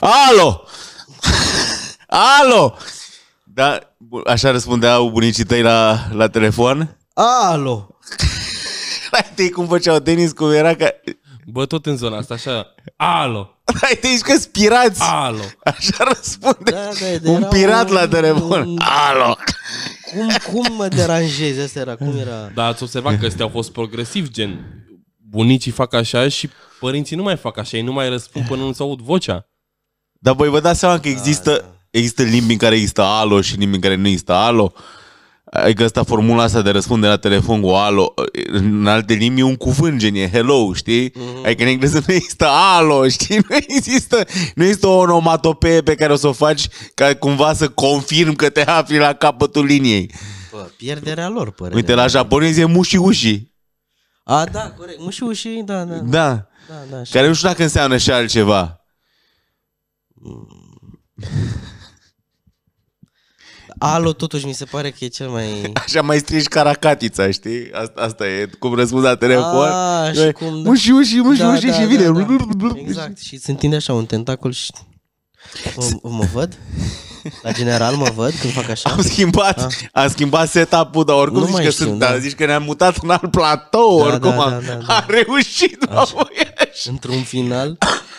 Alo! Alo! Da, așa răspundeau bunicii tăi la telefon? Alo! Uite cum făceau tenis, cum era ca... Bă, tot în zona asta, așa. Alo! Uite, ești că-s pirați! Alo! Așa răspunde Da, un pirat la telefon. Alo! Cum mă deranjezi? Asta era, cum era? Dar ați observat că ăstea au fost progresiv, gen bunicii fac așa și părinții nu mai fac așa, ei nu mai răspund până nu se aud vocea. Dar voi vă dați seama că există limbi în care există alo și limbi în care nu există alo? Adică asta, formula asta de răspunde la telefon cu alo, în alte limbi e un cuvânt, gen e hello, știi? Adică în engleză nu există alo, știi? Nu există o onomatopee pe care o să o faci ca cumva să confirm că te afli la capătul liniei. Bă, pierderea lor, părerea. Uite, la japonez e mushi-ushi. A, da, corect. Mushi, da. Da. Care nu știu dacă înseamnă și altceva. Alo, totuși, mi se pare că e cel mai... Așa mai strici caracatița, știi? Asta e cum răspunzi la telefon. Și cum... Muși și vine. Da. Exact. Și se întinde așa un tentacol și... Mă văd? La general mă văd când fac așa? Am schimbat setup-ul, dar oricum zici că sunt, dar zici că ne-am mutat în alt platou, oricum a reușit, într-un final.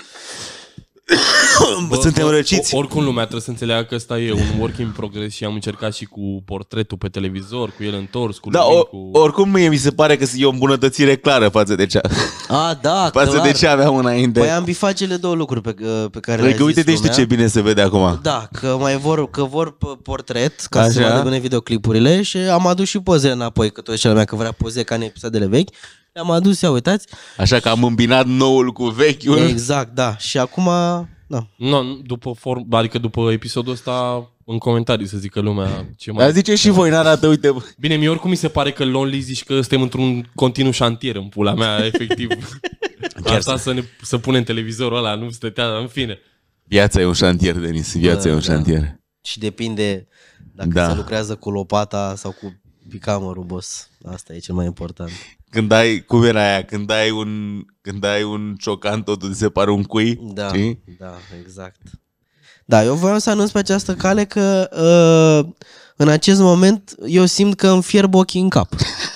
Suntem răciți. Oricum lumea trebuie să înțeleagă că ăsta e un work in progress și am încercat și cu portretul pe televizor, cu el întors, cu oricum mie mi se pare că e o îmbunătățire clară față de cea. Față de ce aveam înainte. Păi am bifat cele două lucruri pe care le-ai zis. Uite-te și ce bine se vede acum. Da, că vor portret ca să vadă bine videoclipurile și am adus și pozele înapoi, că tot cea lumea că vrea poze ca în episoadele vechi. Le-am adus, ia uitați. Așa că am îmbinat noul cu vechiul. Exact, da. Și acum, da. Adică după episodul ăsta, în comentarii să zică lumea ce mai... Dar zice și voi, n-arată, uite. Bine, mie oricum mi se pare că Lonely zici că suntem într-un continuu șantier în pula mea, efectiv. Asta să punem televizorul ăla, nu stătea, în fine. Viața e un șantier, Denis, viața e un șantier. Și depinde dacă se lucrează cu lopata sau cu picamărul, boss. Asta e cel mai important. Când ai, cum era aia, când ai un ciocan, totul ți se pare un cui. Da, știi? Da, exact. Da, eu voiam să anunț pe această cale că în acest moment eu simt că îmi fierb ochii în cap.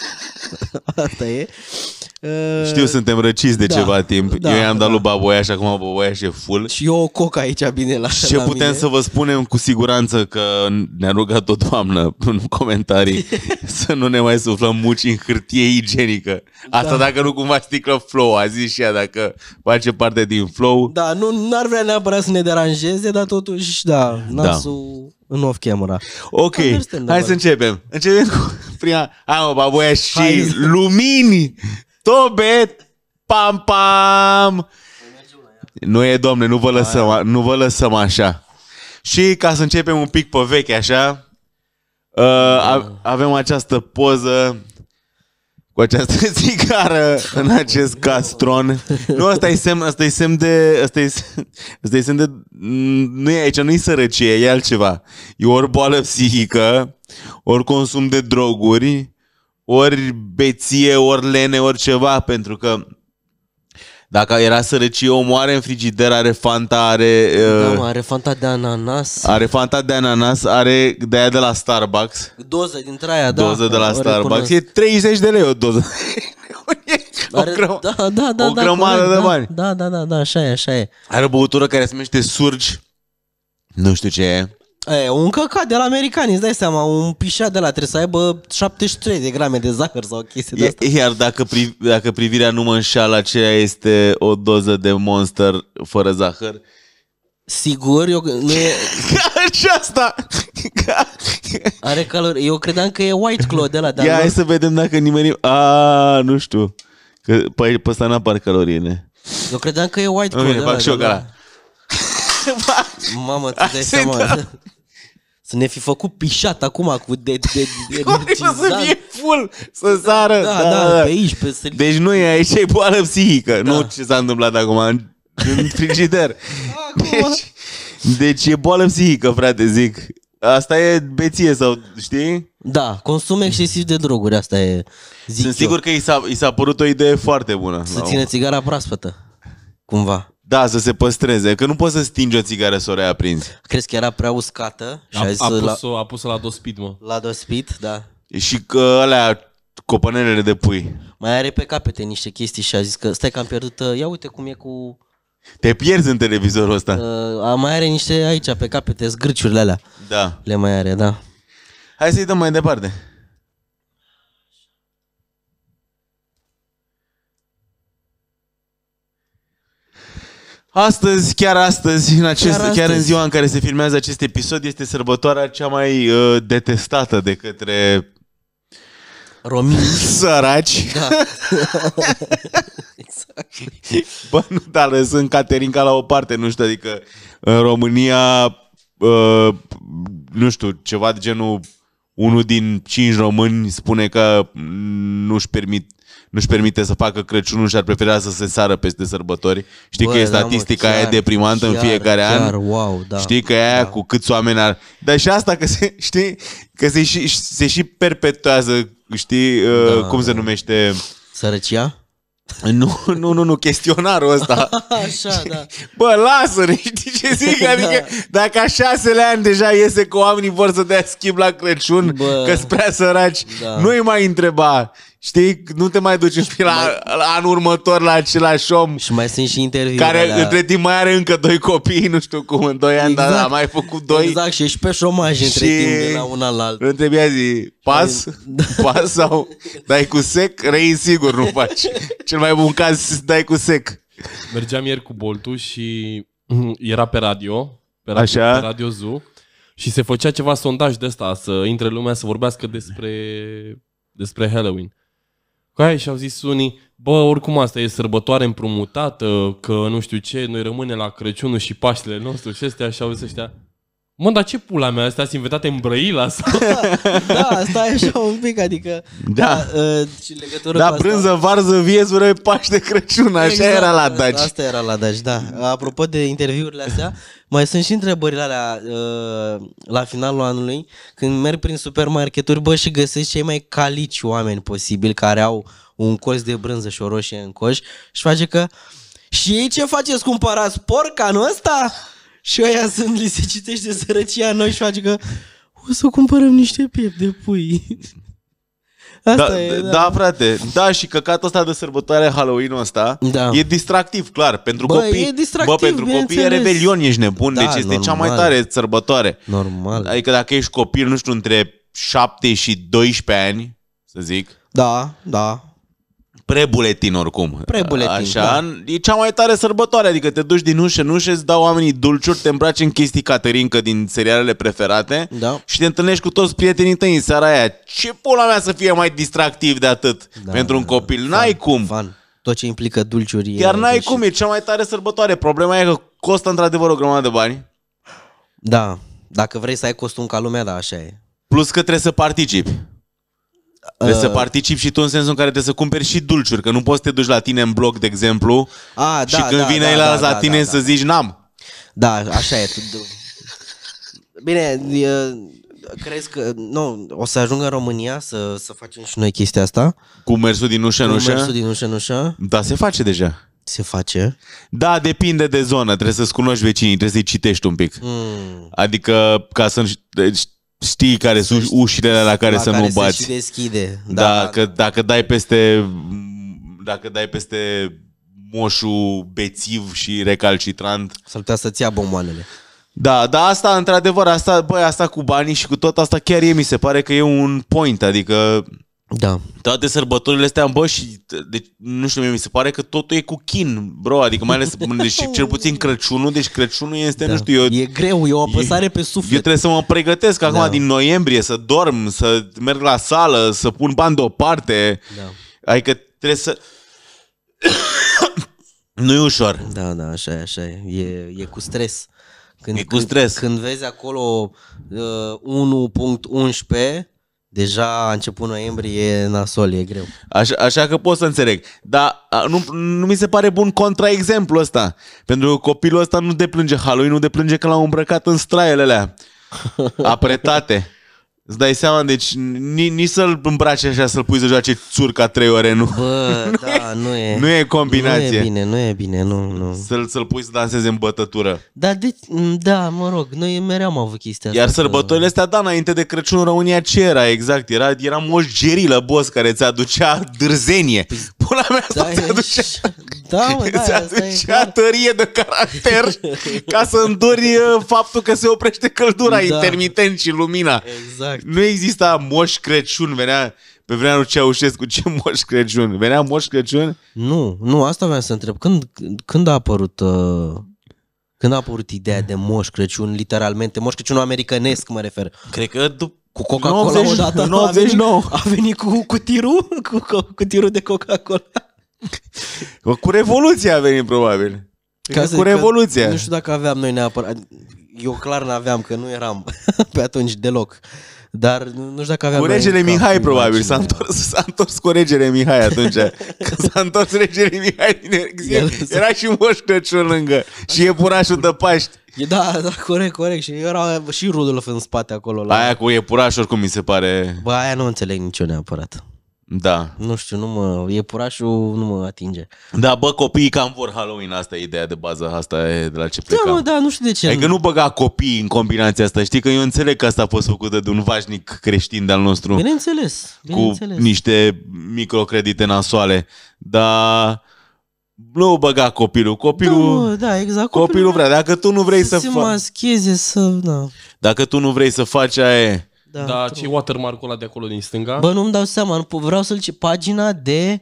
Asta e. Știu, suntem răciți de ceva timp. Eu i-am dat lui Baboiaș, acum Baboiaș e full. Și eu o coc aici bine la Ce putem mine. să vă spunem cu siguranță că ne-a rugat o doamnă în comentarii să nu ne mai suflăm muci în hârtie igienică. Asta dacă nu cumva sticlă Flow, a zis și ea, dacă face parte din Flow. Da, nu ar vrea neapărat să ne deranjeze, dar totuși, nasul în off-camera. Ok, hai să începem. Începem cu prima... Hai mă, Baboiaș și lumini! Tobe, pam, pam. Nu e, domne, nu vă lăsăm așa. Și ca să începem un pic pe veche așa, avem această poză cu această țigară în acest castron. Nu, asta e semn de nu e aici, nu e sărăcie, e altceva. E ori boală psihică, ori consum de droguri, ori beție, ori lene, ori ceva, pentru că dacă era sărăcie, omul are în frigider, are Fanta, are Fanta de ananas. Are Fanta de ananas, are de aia de la Starbucks. Doză dintre aia, da. Doză de la Starbucks. E 30 de lei o doză. O grămadă de bani. Da, așa e. Are o băutură care se numește Surge. Nu știu ce e. E un căcat de la americani, îți dai seama, un pișat de la trebuie să aibă 73 de grame de zahăr sau o chestie de asta. Iar dacă privirea nu mă înșală, aceea este o doză de Monster fără zahăr. Sigur, nu e... Aceasta! Are calori. Eu credeam că e White Claw de la... Ia, hai să vedem dacă nimeni... nu știu. Că pe ăsta n-apar caloriile. Eu credeam că e White Claw de la... Fac și eu ca Mamă, tu dai seama... Să ne fi făcut pișat acum cu de să fie full, să sară. Da, pe aici. Deci nu e aici, e boală psihică. Nu ce s-a întâmplat acum în frigider. Deci e boală psihică, frate, zic. Asta e beție sau, știi? Da, consum excesiv de droguri, asta e. Sunt sigur că i s-a părut o idee foarte bună. Să ține țigara proaspătă, cumva. Da, să se păstreze, că nu poți să stingi o țigară să o reaprinzi. Crezi că era prea uscată? Și a zis A pus-o la dospid, mă. la dospit, da. Și că alea, copănelele de pui. Mai are pe capete niște chestii și a zis că stai că am pierdut, ia uite cum e cu... Te pierzi în televizorul ăsta. Mai are niște aici pe capete, zgârciurile alea. Da. Le mai are, da. Hai să-i dăm mai departe. Astăzi, chiar în ziua în care se filmează acest episod, este sărbătoarea cea mai detestată de către români săraci. Da. Exact. Bă, nu, dar lăsând Caterinca la o parte, nu știu, adică în România, nu știu, ceva de genul 1 din 5 români spune că nu-și permite să facă Crăciunul și ar prefera să se sară peste sărbători. Știi că e statistica aia deprimantă în fiecare an? Wow, da. Știi că e aia cu câți oameni ar... Dar și asta că se și perpetuează, știi, cum se numește... Sărăcia? Nu, chestionarul ăsta. Așa, da. Bă, lasă-ne, știi ce zic? Adică dacă a 6-lea ani deja iese că oamenii vor să dea schimb la Crăciun, că-s prea săraci, nu-i mai întreba. Știi? Nu te mai duci la anul următor la același om. Și mai sunt și interviuri care între timp mai are încă 2 copii, nu știu cum, în 2 ani, dar a mai făcut 2. Exact, și ești pe șomaj între timp de la un an la altul. Întrebia zi, pas sau dai cu sec? Răi sigur nu faci. Cel mai bun caz dai cu sec. Mergeam ieri cu Boltu și era pe radio, pe Radio Zoo, și se făcea ceva sondaj de ăsta, să intre lumea să vorbească despre Halloween. Și au zis unii, bă, oricum asta e sărbătoare împrumutată, că nu știu ce, noi rămâne la Crăciunul și Paștele nostru și astea, și au zis ăștia, mă, dar ce pula mea, astea sunt inventate în Brăila? Da, asta e așa un pic, adică... Da, și legătură cu brânză, varză, viezură, Paște, Crăciun, așa exact, era la Daci. Asta era la Daci, da. Apropo de interviurile astea, mai sunt și întrebările alea la finalul anului, când merg prin supermarketuri, bă, și găsești cei mai calici oameni posibil care au un colț de brânză și o roșie în coș și face că... Și ei ce faceți? Cumpărați porc anul ăsta? Și ăia li se citește sărăcia noi și face că o să cumpărăm niște piept de pui. Asta e, da, frate. Da, și căcatul ăsta de sărbătoare, Halloween-ul ăsta, e distractiv, clar. Pentru copii, e distractiv, pentru copii e rebelion, ești nebun. Da, deci este normal. Cea mai tare sărbătoare. Normal. Adică dacă ești copil, nu știu, între 7 și 12 ani, să zic. Da. Prebuletin oricum. Prebuletin, așa, e cea mai tare sărbătoare, adică te duci din ușă în ușă, îți dau oamenii dulciuri, te îmbraci în chestii Caterinca din serialele preferate și te întâlnești cu toți prietenii tăi în seara aia. Ce pula mea să fie mai distractiv de atât pentru un copil? N-ai cum. Tot ce implică dulciuri. Chiar n-ai cum, e cea mai tare sărbătoare. Problema e că costă într-adevăr o grămadă de bani. Da, dacă vrei să ai costum ca lumea, da, așa e. Plus că trebuie să participi. Trebuie să participi și tu în sensul în care trebuie să cumperi și dulciuri, că nu poți să te duci la tine în bloc, de exemplu, și când vine la tine să zici n-am. Da, așa e. Bine, crezi că o să ajungă în România să facem și noi chestia asta? Cu mersul din ușă în ușă? Cu mersul din ușă în ușă? Da, se face deja. Se face? Da, depinde de zonă, trebuie să-ți cunoști vecinii, trebuie să-i citești un pic. Adică ca să știi care sunt ușile la care să nu bați. Se deschide. Da, că dacă dai peste moșul bețiv și recalcitrant, s-ar putea să-ți ia bomboanele. Da, dar asta, într-adevăr, asta cu banii și cu tot asta chiar mi se pare că e un point, adică toate sărbătorile astea, bă, și deci, nu știu, mi se pare că totul e cu chin, bro, adică mai ales, deci, cel puțin Crăciunul, deci Crăciunul este, nu știu, e greu, e o apăsare pe suflet. Eu trebuie să mă pregătesc acum din noiembrie, să dorm, să merg la sală, să pun bani deoparte, adică trebuie să... Nu e ușor. Da, așa e, e cu stres. Cu stres. Când vezi acolo 1.11, deja a început noiembrie, e nasol, e greu. Așa că pot să înțeleg. Dar nu mi se pare bun contraexemplu ăsta. Pentru că copilul ăsta nu deplânge Halloween, nu deplânge că l-au îmbrăcat în straiele alea apretate. Îți dai seama, deci nici să-l îmbraci așa, să-l pui să joace țurca 3 ore, nu. Bă, da, nu e. Nu e combinație. Nu e bine, nu. Să-l pui să danseze în bătătură. Da, mă rog, noi mereu am avut chestia asta. Iar sărbătorile astea, da, înainte de Crăciun, în România ce era exact? Era Moș Gerilă, boss, care ți aducea dârzenie. Pula mea, asta ți aducea... Da, mă, da, ți aducea tărie de caracter ca să înduri faptul că se oprește căldura intermitent și lumina. Exact. Nu exista Moș Crăciun, venea pe vremea lui Ceaușescu, ce Moș Crăciun? Venea Moș Crăciun? Nu, asta vreau să întreb. Când a apărut... Când a apărut ideea de Moș Crăciun, literalmente, Moș Crăciunul americanesc, mă refer. Cred că cu Coca-Cola odată 99. A venit cu tirul, cu tirul de Coca-Cola. Cu Revoluția a venit, probabil. Cu Revoluția. Nu știu dacă aveam noi neapărat. Eu clar n-aveam, că nu eram pe atunci deloc. Dar nu știu dacă aveam... Cu regele Mihai, probabil. S-a întors cu regele Mihai atunci. Când s-a întors regele Mihai din exil, era și Moș Crăciun lângă. Și iepurașul de Paști. Da, corect. Și era și Rudolf în spate acolo. Aia cu iepuraș, oricum mi se pare... Bă, aia nu înțeleg nici eu neapărat. Da. Nu știu, iepurașul nu mă atinge. Da, bă, copiii cam vor Halloween, asta e ideea de bază, asta e de la ce plecam. Da, nu știu de ce. Adică nu băga copiii în combinația asta, știi că eu înțeleg că asta a fost făcută de un vașnic creștin de-al nostru. Bineînțeles. Cu niște microcredite nasoale, dar nu băga copilul. Da, exact. Copilul vrea, dacă tu nu vrei să se mascheze, da. Dacă tu nu vrei să faci aia. Da, ce watermark-ul ăla de acolo din stânga? Bă, nu-mi dau seama, vreau să-l pagina de...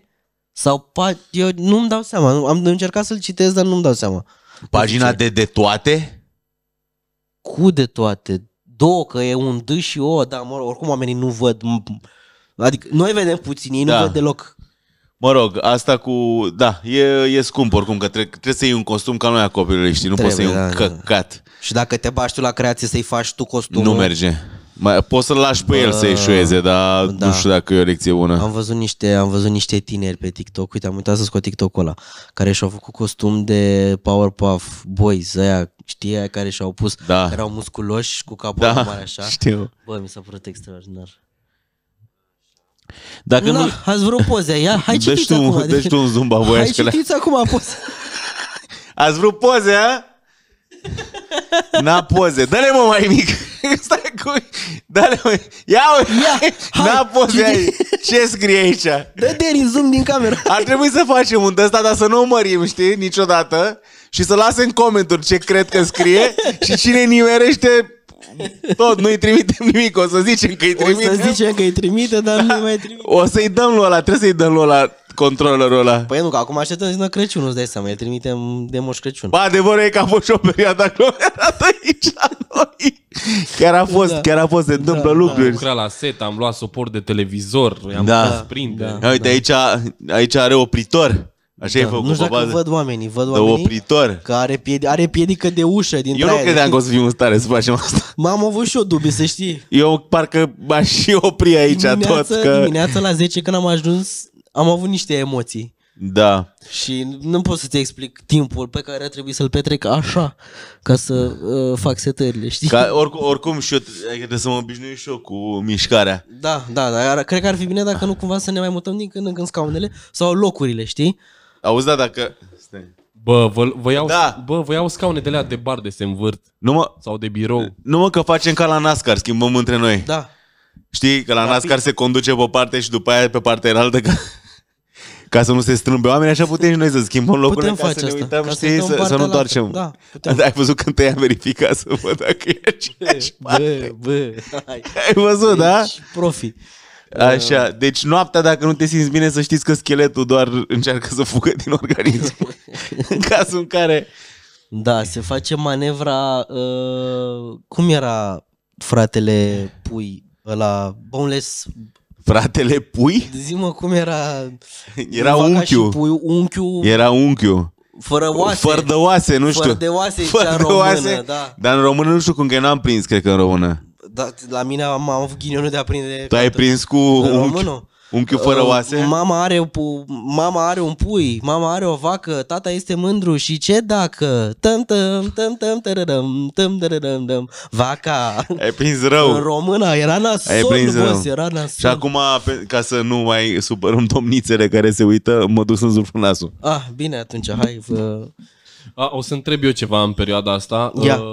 eu nu-mi dau seama, am încercat să-l citesc, dar nu-mi dau seama. Pagina de toate? Cu de toate. Două, că e un D și O, dar oricum oamenii nu văd. Adică noi vedem puțin, ei nu văd deloc. Mă rog, asta cu... Da, e scump oricum, că trebuie să iei un costum ca noi a copilului, știi? Nu poți să iei un căcat. Și dacă te bași tu la creație să-i faci tu costumul... Nu merge. Poți să-l lași pe el să eșueze, dar nu știu dacă e o lecție bună. Am văzut niște tineri pe TikTok, uite, am uitat să scot TikTok-ul ăla, care și-au făcut costum de Powerpuff Boys, aia, știi, aia care și-au pus, care erau musculoși cu capul mare așa. Știu. Bă, mi s-a părut extraordinar. Dacă nu... Ați vrut poze, hai citiți acum. Deci tu un zumba voiaș. Hai citiți acum poze. Ați vrut poze, a? N-a poze. Dă-le, mă, mai mic. Stai cu... Dă-le, mă. Ia, n-a poze aici. Ce scrie aici? Dă-te în zoom din cameră. Ar trebui să facem un ăsta, dar să nu o mărim, știi, niciodată. Și să lase în comentarii ce cred că scrie. Și cine nimerește... Tot, nu-i trimitem nimic, o să zicem că-i trimitem. O să zicem că-i trimite, dar nu mai trimite. O să-i dăm lui ăla, trebuie să-i dăm lui ăla controllerul ăla. Păi nu, că acum așteptăm zi Crăciunul, îți dai seama, îl trimitem de Moș Crăciun. Ba, adevărul e că a fost și o perioadă aglomerată aici la noi. Chiar a fost, se întâmplă lucruri. Am lucrat la set, am luat suport de televizor, i-am pus prinde. Uite, aici are opritor. Așa e făcut. Nu știu dacă văd oamenii opritor. Că are piedică de ușă dintre eu nu credeam că o să fim în stare să facem asta. M-am avut și eu dubii, să știi. Eu parcă m-aș și opri aici dimineața la 10 când am ajuns, am avut niște emoții. Da. Și nu pot să-ți explic timpul pe care a trebuit să-l petrec așa, ca să fac setările, știi? Oricum și eu trebuie să mă obișnuiesc și eu cu mișcarea. Da, dar cred că ar fi bine dacă nu cumva să ne mai mutăm din când în când scaunele sau locurile, știi? Auzi, da, dacă... Stai. Bă, vă iau scaune de alea de bar de se învârt. Sau de birou. Nu mă, că facem ca la NASCAR, schimbăm între noi. Da. Știi, că la NASCAR se conduce pe o parte și după aia pe partea înaltă ca să nu se strâmbe oamenii, așa putem și noi să schimbăm locurile ca să ne uităm, știi, să nu întoarcem. Da, ai văzut când te-ai verificat să văd dacă e aceeași parte. Ai văzut, da? Profi. Așa, deci noaptea, dacă nu te simți bine, să știți că scheletul doar încearcă să fugă din organism. În cazul în care... Da, se face manevra... cum era fratele Pui ăla? Boneless... Fratele Pui? Zi-mă cum era... Era unchiul. Era unchiul. Fără oase. Fără de oase, nu știu. Fără de oase, fără de oase, da. Dar în română nu știu cum, că n-am prins, cred că în română. Da, la mine am avut ghinionul de a prinde. Tu ai prins cu unchiul? Unchiul fără oase? Mama are un pui, mama are o vacă, tata este mândru și ce dacă? Vaca. Ai prins rău. În română era nasol, boss, era nasol. Și acum, ca să nu mai supărăm domnițele care se uită, mă duc să-mi suflu nasul. Bine, atunci, hai. O să întreb eu ceva în perioada asta.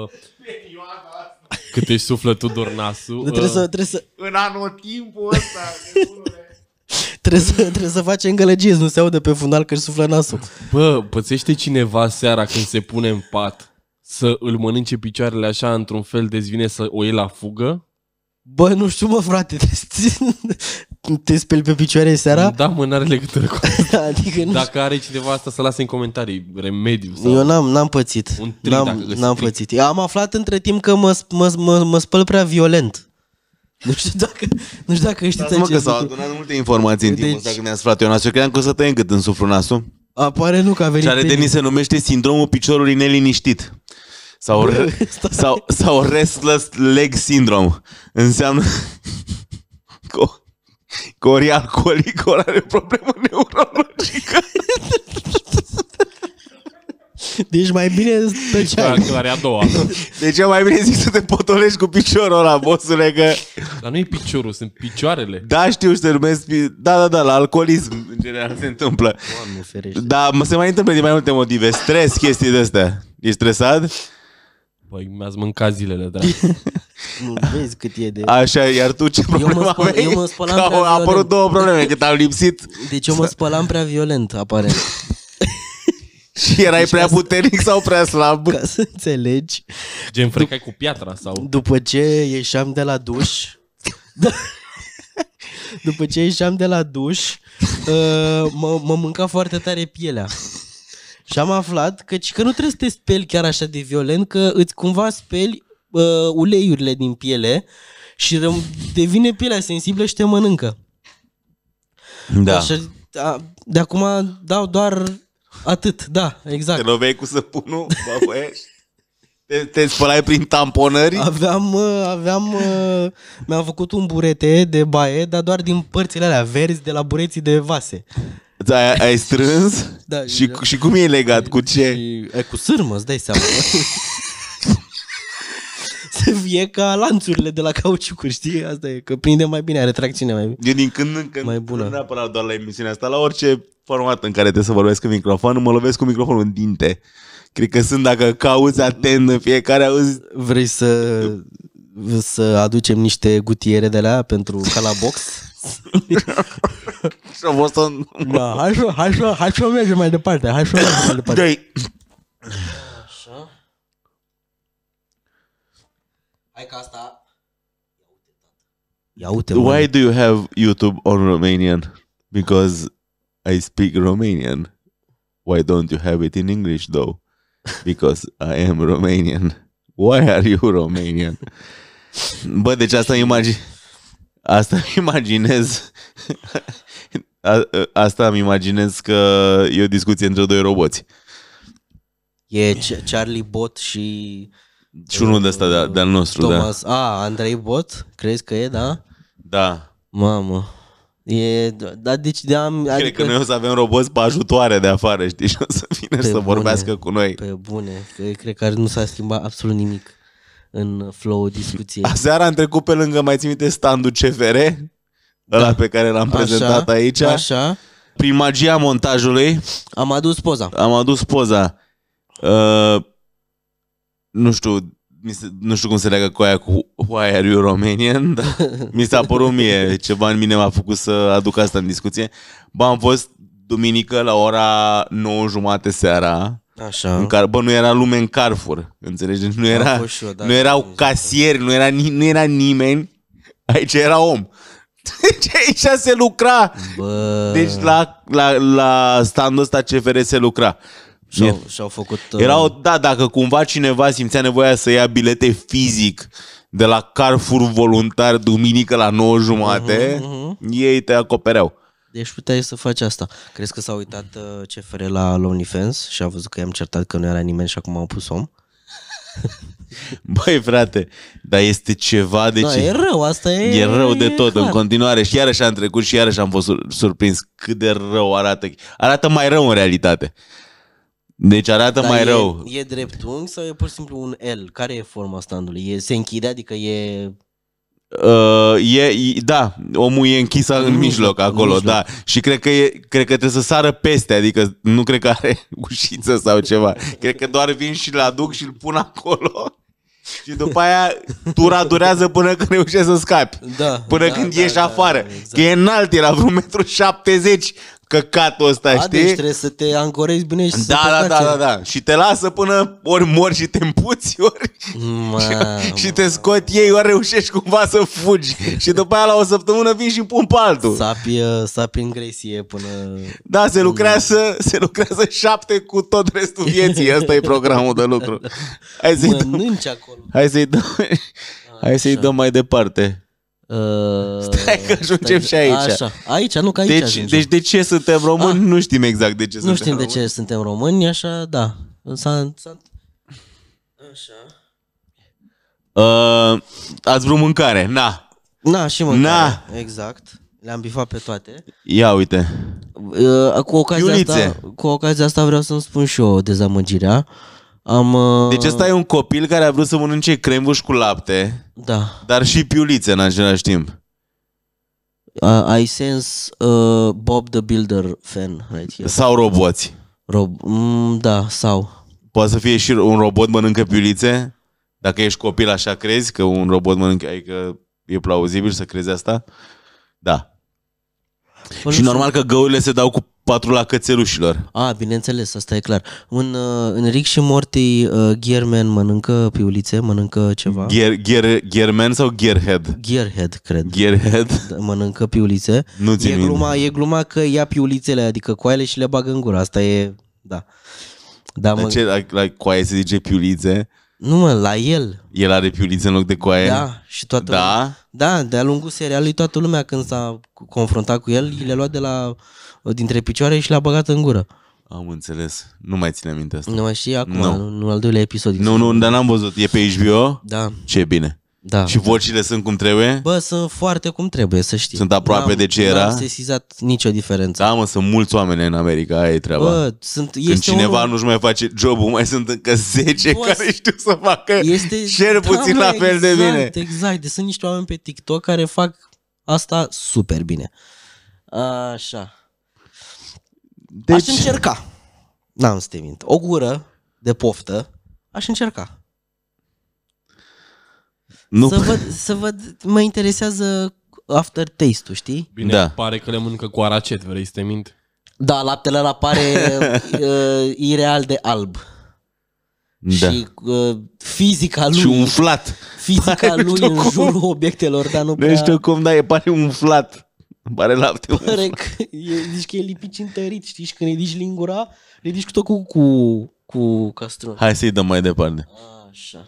Cât își suflă Tudor nasul. Trebuie să... În anotimpul ăsta, trebuie să facem gălăgie, nu se aude pe fundal că își suflă nasul. Bă, pățește cineva seara când se pune în pat să îl mănânce picioarele așa într-un fel dezvine să o iei la fugă? Bă, nu știu, mă, frate, te speli pe picioare seara? Da, mă, n-are legătură cu asta. Adică nu. Dacă are cineva asta, să lase în comentarii remediu. Sau eu n-am pățit. Un trick, n-am pățit. Am aflat între timp că mă spăl prea violent. Nu știu dacă știți acest lucru. Că s-au adunat multe informații în timpul ăsta când ne-a suflat eu nasul. Eu credeam că o să tăiem cât îmi suflu nasul. Apare nu că a venit. Și are Denis se numește sindromul piciorului neliniștit. Sau restless leg syndrome. Înseamnă că ori e alcoolic, ori are o problemă neurologică. Deci mai bine pe ce ai. Că are a doua. Deci e mai bine zic să te potolești cu piciorul ăla, bossule, că... Dar nu e piciorul, sunt picioarele. Da, știu, se numesc... Da, la alcoolism în general se întâmplă. Doamne ferește. Dar se mai întâmplă din mai multe motive. Stres, chestii de-astea. Ești stresat? Păi mi-ați mâncat zilele, da. Nu vezi cât e de... Așa, iar tu ce problemă aveai? Eu mă spălam că prea au apărut violent. două probleme, cât am lipsit. Deci eu mă spălam prea violent, aparent. Și erai prea puternic sau prea slab? Ca să înțelegi. Gen frecai cu piatra sau... După ce ieșeam de la duș... După ce ieșeam de la duș, mă mânca foarte tare pielea. Și am aflat că nu trebuie să te speli chiar așa de violent, că îți cumva speli uleiurile din piele și devine pielea sensibilă și te mănâncă. Da. Așa, de acum dau doar atât, da, exact. Te loveai cu săpunul, băiești? Te spălai prin tamponări? Mi-am făcut un burete de baie, dar doar din părțile alea verzi de la bureții de vase. Ai strâns? Da, și cum e legat? Cu ce? Cu sârmă, îți dai seama. Să fie ca lanțurile de la cauciucuri, știi? Asta e, că prinde mai bine, are tracțiune mai bine. Eu din când în când, mai bună. Nu neapărat doar la emisiunea asta, la orice format în care trebuie să vorbesc în microfon, mă lovesc cu microfonul în dinte. Cred că sunt, dacă cauți atent în fiecare, auzi... Vrei să aducem niște gutiere de la pentru ca la box? Da, hai să mergem mai departe. Așa. Hai că asta... Ia uite, Why do you have YouTube on Romanian? Because I speak Romanian. Why don't you have it in English though? Because I am Romanian. Why are you Romanian? Bă, deci asta imaginez. Asta îmi imaginez că e o discuție între doi roboți. E Charlie Bot și unul de ăsta de-al nostru, Thomas. da. Andrei Bot, crezi că e, da? Da. Mamă. Deci Cred că noi o să avem roboți pe ajutoare de afară, știi, și o să vină să vorbească cu noi. Pe bune, cred că nu s-a schimbat absolut nimic în flow-ul discuției. Aseară am trecut pe lângă, mai ții minte, standul CFR? Ăla pe care l-am prezentat aici. Așa. Prin magia montajului am adus poza. Nu știu cum se leagă cu aia cu Why are you Romanian, dar mi s-a părut mie, ceva în mine m-a făcut să aduc asta în discuție. Bă, am fost duminică la ora 9:30 seara. Așa. În care, nu era lume în Carrefour, înțelegi? Nu erau casieri, nu era nimeni. Aici era om. Deci aici se lucra. Bă. Deci la standul ăsta CFR se lucra. Și-au făcut... Dacă cumva cineva simțea nevoia să ia bilete fizic de la Carrefour voluntar duminică la 9:30, ei te acopereau. Deci puteai să faci asta. Crezi că s-a uitat CFR la OnlyFans și a văzut că i-am certat că nu era nimeni și acum au pus om? Băi, frate, dar este ceva de Da, ce... e rău, asta e... E rău de tot clar. în continuare și iarăși am trecut și iarăși am fost surprins cât de rău arată. Arată mai rău în realitate. Deci arată mai rău. E dreptunghi sau e pur și simplu un L? Care e forma standului? Se închide, adică e... Da, omul e închis în mijloc acolo, da. Și cred că trebuie să sară peste, adică nu cred că are ușiță sau ceva. Cred că doar vin și-l aduc și-l pun acolo. Și după aia tura durează până când reușești să scapi. Până când ieși afară. Exact. Că e înalt, era vreo 1,70 m căcatul ăsta, știi? Deci trebuie să te ancorezi bine și să Da. Și te lasă până ori mori și te împuți, ori și te scot ei, ori reușești cumva să fugi. Și după aia la o săptămână vin și pun pe altul. Sapi în gresie până... Da, se lucrează 7 cu tot restul vieții. Asta e programul de lucru. Mănânci acolo. Hai să-i dăm mai departe. Stai că ajungem și aici. Așa. Aici, nu că aici deci de ce suntem români? Nu știm exact de ce nu știm de ce suntem români, așa, da. Așa. Ați vrut mâncare? Na, și mâncare. Exact. Le-am bifat pe toate. Ia uite. Cu ocazia asta vreau să-mi spun și eu dezamăgirea. Deci ăsta e un copil care a vrut să mănânce crembuș cu lapte, dar și piulițe în același timp. I sense Bob the Builder fan right here. Sau roboți. Da, sau. Poate să fie și un robot mănâncă piulițe? Dacă ești copil așa crezi că un robot mănâncă, adică e plauzibil să crezi asta? Da. Și normal că găurile se dau cu patrula cățelușilor. Bineînțeles, asta e clar. În Rick și Morty, Gearman mănâncă piulițe, mănâncă ceva. Gearman sau Gearhead? Gearhead, cred. Gearhead? Mănâncă piulițe. Nu țin minte. E gluma că ia piulițele, adică coaiele și le bagă în gură. Asta e, da. De ce la coaie se zice piulițe? Nu mă, la el. El are piulițe în loc de coaie? Da, și toată lumea. Da, de-a lungul serialului toată lumea când s-a confruntat cu el, le-a luat dintre picioare și le-a băgat în gură. Am înțeles. Nu mai ține minte asta. Nu mai știi acum, nu al doilea episod. Nu, dar n-am văzut. E pe HBO? Da. Ce bine. Da. Și vocile sunt cum trebuie? Bă, sunt foarte cum trebuie, să știi. Sunt aproape de ce era? N-am sesizat nicio diferență. Da, mă, sunt mulți oameni în America, aia e treaba. Bă, când cineva nu-și mai face jobul, mai sunt încă 10 care știu să facă cel puțin la fel de bine. Exact, deci sunt niște oameni pe TikTok care fac asta super bine. Așa. Deci... Aș încerca. N-am să te mint. O gură de poftă aș încerca. Să văd, mă interesează aftertaste-ul, știi? Bine, pare că le mănâncă cu aracet, vrei să te mint? Da, laptele ăla pare ireal de alb. Da. Și fizica lui. Și umflat. Fizica lui în jurul obiectelor, dar nu prea... Nu știu cum, dar pare umflat. Pare lapte umflat. Zici că e lipit și întărit, știi? Și când ridici lingura, ridici tot cu castron. Hai să-i dăm mai departe. Așa.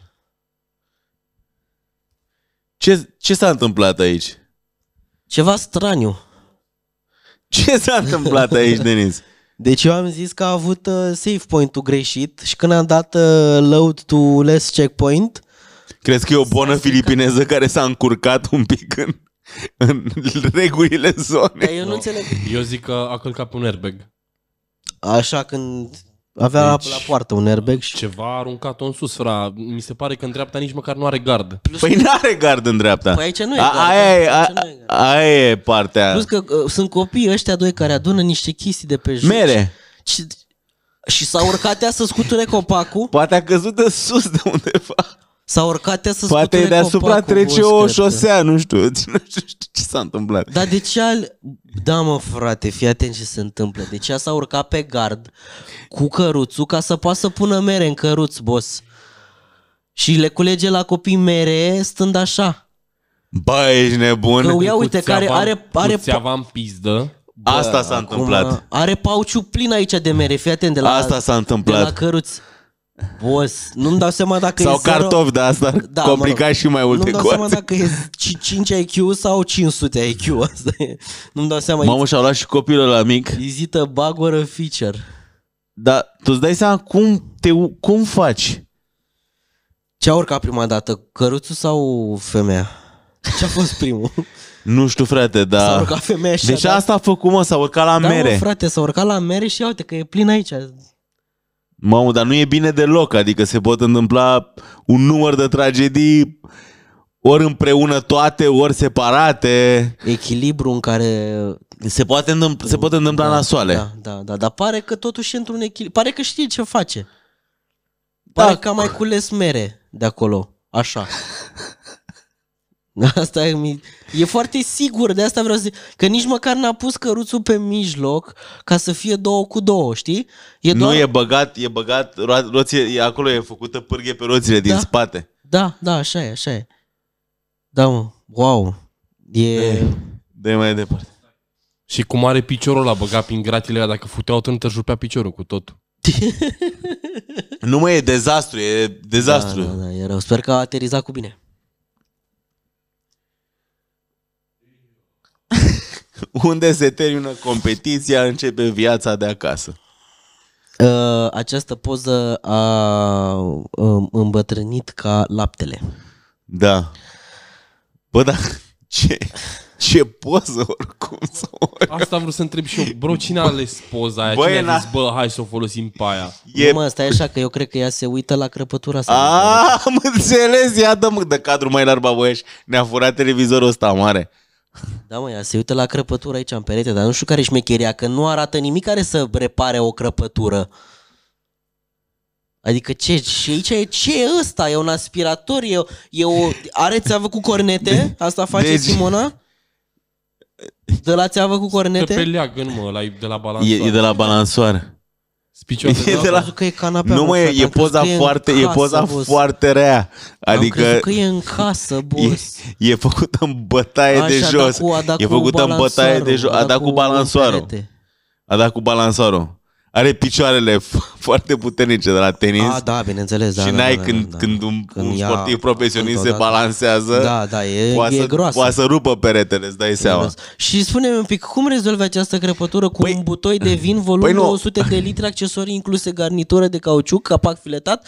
Ce s-a întâmplat aici? Ceva straniu. Ce s-a întâmplat aici, Denis? Deci eu am zis că a avut save point-ul greșit și când am dat load to less checkpoint... Crezi că e o bonă filipineză care s-a încurcat un pic în regulile zonei? Eu nu înțeleg. Eu zic că a călcat pe un airbag. Așa când... Avea la poartă un airbag și... Ceva aruncat-o în sus, fra. Mi se pare că în dreapta nici măcar nu are gard. Păi n-are gard în dreapta. Păi aici nu e gard. Aia e partea. Plus că sunt copiii ăștia doi care adună niște chestii de pe jos. Mere. Și s-a urcat ea să scuture copacul. Poate a căzut de sus de undeva. S-a urcat ea să scuture copacul. Poate deasupra trece o șosea, nu știu ce s-a întâmplat. Dar de ce Da, mă, frate, fii atent ce se întâmplă. Deci ea s-a urcat pe gard cu căruțul ca să poată să pună mere în căruț, boss. Și le culege la copii mere stând așa. Bă, ești nebun? Că ia uite, care are țeava în pizdă. Asta s-a întâmplat. Are pauciul plin aici de mere, fii atent, de la, asta s-a întâmplat. de la căruț. Boss, nu-mi dau seama dacă sau e 0... cartofi, dar asta da, complica și mai multe nu-mi dau seama dacă e 5 IQ sau 500 IQ. Asta e. Nu-mi dau seama. Mamă, și-au luat și copilul ăla mic. Is it a bug or a feature? Dar tu îți dai seama cum faci? Ce a urcat prima dată? Căruțul sau femeia? Ce a fost primul? Nu știu, frate, dar... S-a urcat femeia și Deci asta a făcut, mă, s-a urcat la mere. Da, mă, frate, s-a urcat la mere și uite că e plin aici. Mamă, dar nu e bine deloc, adică se pot întâmpla un număr de tragedii ori împreună toate, ori separate. Echilibru în care... Se pot întâmpla nasoale. Da, dar pare că totuși e într-un echilibru. Pare că știe ce face. Pare că a mai cules mere de acolo. Așa. Asta e foarte sigur, de asta vreau să zic. Că nici măcar n-a pus căruțul pe mijloc ca să fie 2 cu 2, știi? Nu, e băgat roție, acolo e făcută pârghie pe roțile din spate. Da, așa e. Da, mă, wow. Dă-i mai departe. Și cum are piciorul ăla băgat prin gratile alea, dacă futeau atunci își rupea piciorul cu totul. Nu mă, e dezastru, Da, e rău. Sper că a aterizat cu bine. Unde se termină competiția, începe viața de acasă. Această poză a îmbătrânit ca laptele. Da. Bă, da, ce poză oricum. Asta vreau să întreb și eu. Bro, cine a ales poza aia? Cine a zis, bă, hai să o folosim pe aia? Nu, mă, stai așa că eu cred că ea se uită la crăpătura asta. Am înțeles, ia dă-mă de cadru mai larg, Baboieș. Ne-a furat televizorul ăsta mare. Da, mă, ea se uită la crăpătură aici în perete, dar nu știu care e șmecheria, că nu arată nimic care să repare o crăpătură. Adică și aici ce e ăsta? E un aspirator? Are țeavă cu cornete? Asta face Simona? De la țeavă cu cornete? Pe leagăn, mă, ăla e de la balansoare. E de la balansoare. E de la... că e canapea, nu, mă, e poza foarte rea. Adică am crezut că e în casă, boss. E făcută în bătaie de jos. E făcută în bătaie de jos. A dat cu balansoarul. A dat cu balansoarul. Are picioarele foarte puternice de la tenis. Da, bineînțeles. Și n-ai când un sportiv profesionist se balansează, e groasă. Poate să rupă peretele, îți dai seama. Și spune-mi un pic, cum rezolvi această crăpătură cu un butoi de vin, volum 200 de litri, accesorii incluse, garnitură de cauciuc, capac filetat,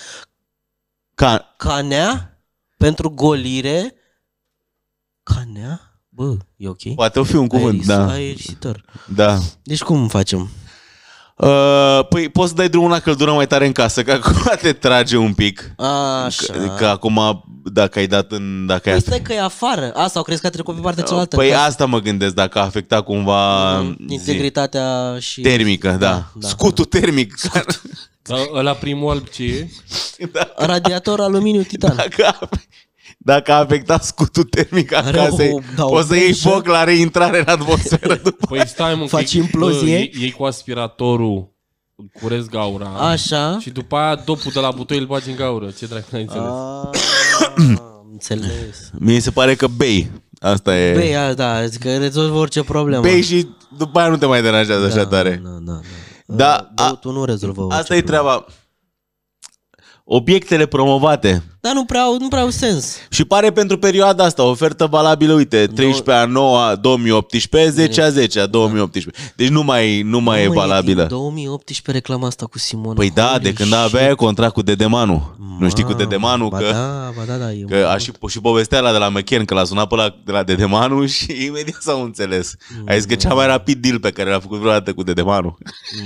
canea pentru golire, canea? Bă, e ok? Poate o fi un cuvânt, da. Aerisitor. Da. Deci cum facem? Păi poți să dai drumul la căldură mai tare în casă, că acum te trage un pic. Așa. Că acum, dacă ai dat în... Păi stai că e afară. Sau crezi că a trecut pe partea cealaltă? Păi asta mă gândesc, dacă a afectat cumva... integritatea și... termică, da. Scutul termic. Ăla primul alb ce e? Radiator aluminiu titan. Dacă a afectat scutul termic a casei, poți să iei foc la reintrare în atmosferă după. Păi stai, mă, faci implozie, iei cu aspiratorul, curezi gaura. Așa. Și după aia dopul de la butoi îl bagi în gaură. Ce dracu n-ai înțeles? Înțeles. Mie se pare că bei. Asta e. Bei, da, zic că rezolvi orice problemă. Bei și după aia nu te mai deranjează așa tare. Da. Tu nu rezolvă orice asta e treaba. Obiectele promovate. Dar nu prea au sens. Și pare pentru perioada asta, ofertă valabilă, uite, 13/9/2018, 10/10/2018. Deci nu mai e valabilă. Din 2018 reclama asta cu Simona. Păi da, de când avea contract cu Dedemanu. Nu știi cu Dedemanu că a și povestea ăla de la McKen, că l-a sunat pe ăla de la Dedemanu și imediat s-au înțeles. A zis că cea mai rapid deal pe care l-a făcut vreodată cu Dedemanu.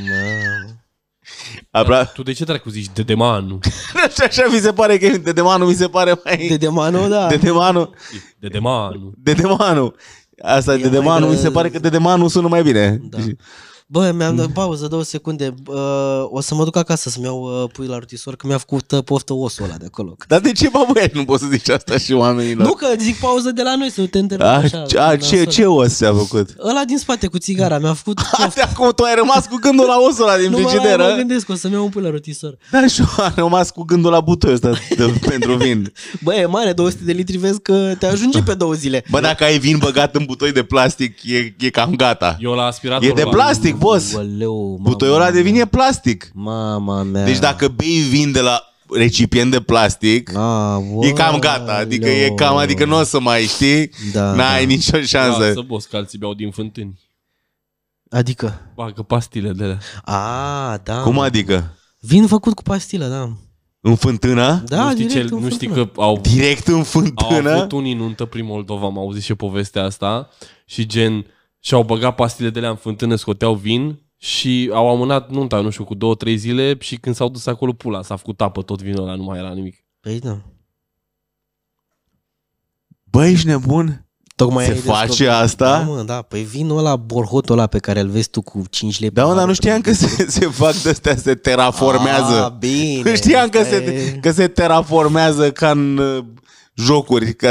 Tu de ce dracu zici Dedemanu? Așa mi se pare că Dedemanu mi se pare mai... Dedemanu, da. Dedemanu. Asta Dedemanu, mi se pare că Dedemanu sună mai bine. Da. Bă, mi-am dat pauză 2 secunde. O să mă duc acasă să-mi iau pui la rotisor, că mi-a făcut poftă osul ăla de acolo. Dar de ce, băi, nu poți să zici asta și oamenilor? Nu, că zic pauză de la noi, să nu te întrerup așa. Ce os ți-a făcut? Ăla din spate cu țigara, mi-a făcut poftă. Acum tu ai rămas cu gândul la osul ăla din frigideră? Nu mă gândesc, o să-mi iau un pui la rotisor. Da, și am rămas cu gândul la butoiul ăsta pentru vin. Bă, e mare, 200 de litri, vezi că te ajunge pe 2 zile. Bă, dacă ai vin băgat în butoi de plastic, e cam gata. Eu la aspirator. E de plastic, boss. Butoiul ăla de vin e plastic. Mama mea. Deci dacă bei vin de la recipient de plastic, e cam gata. Adică nu o să mai știi, n-ai nicio șansă. Lasă, boss, că alții beau din fântâni. Adică? Bagă pastile de alea. Da. Cum adică? Vin făcut cu pastilă, da. În fântână? Da, Nu știi că au... Direct în fântână? Au avut unii nuntă prin Moldova, am auzit și povestea asta. Și gen, și-au băgat pastile de alea în fântână, scoteau vin și au amânat nunta, nu știu, cu 2-3 zile și când s-au dus acolo pula, s-a făcut apă tot vinul ăla, nu mai era nimic. Păi da. Bă, ești nebun? Tocmai se face asta? Da, mă, da. Păi vinul ăla, borhotul ăla pe care îl vezi tu cu 5 lei. Da, mă, dar nu știam că se fac de-astea, se terraformează. Bine. Nu știam că se terraformează ca în jocuri, ca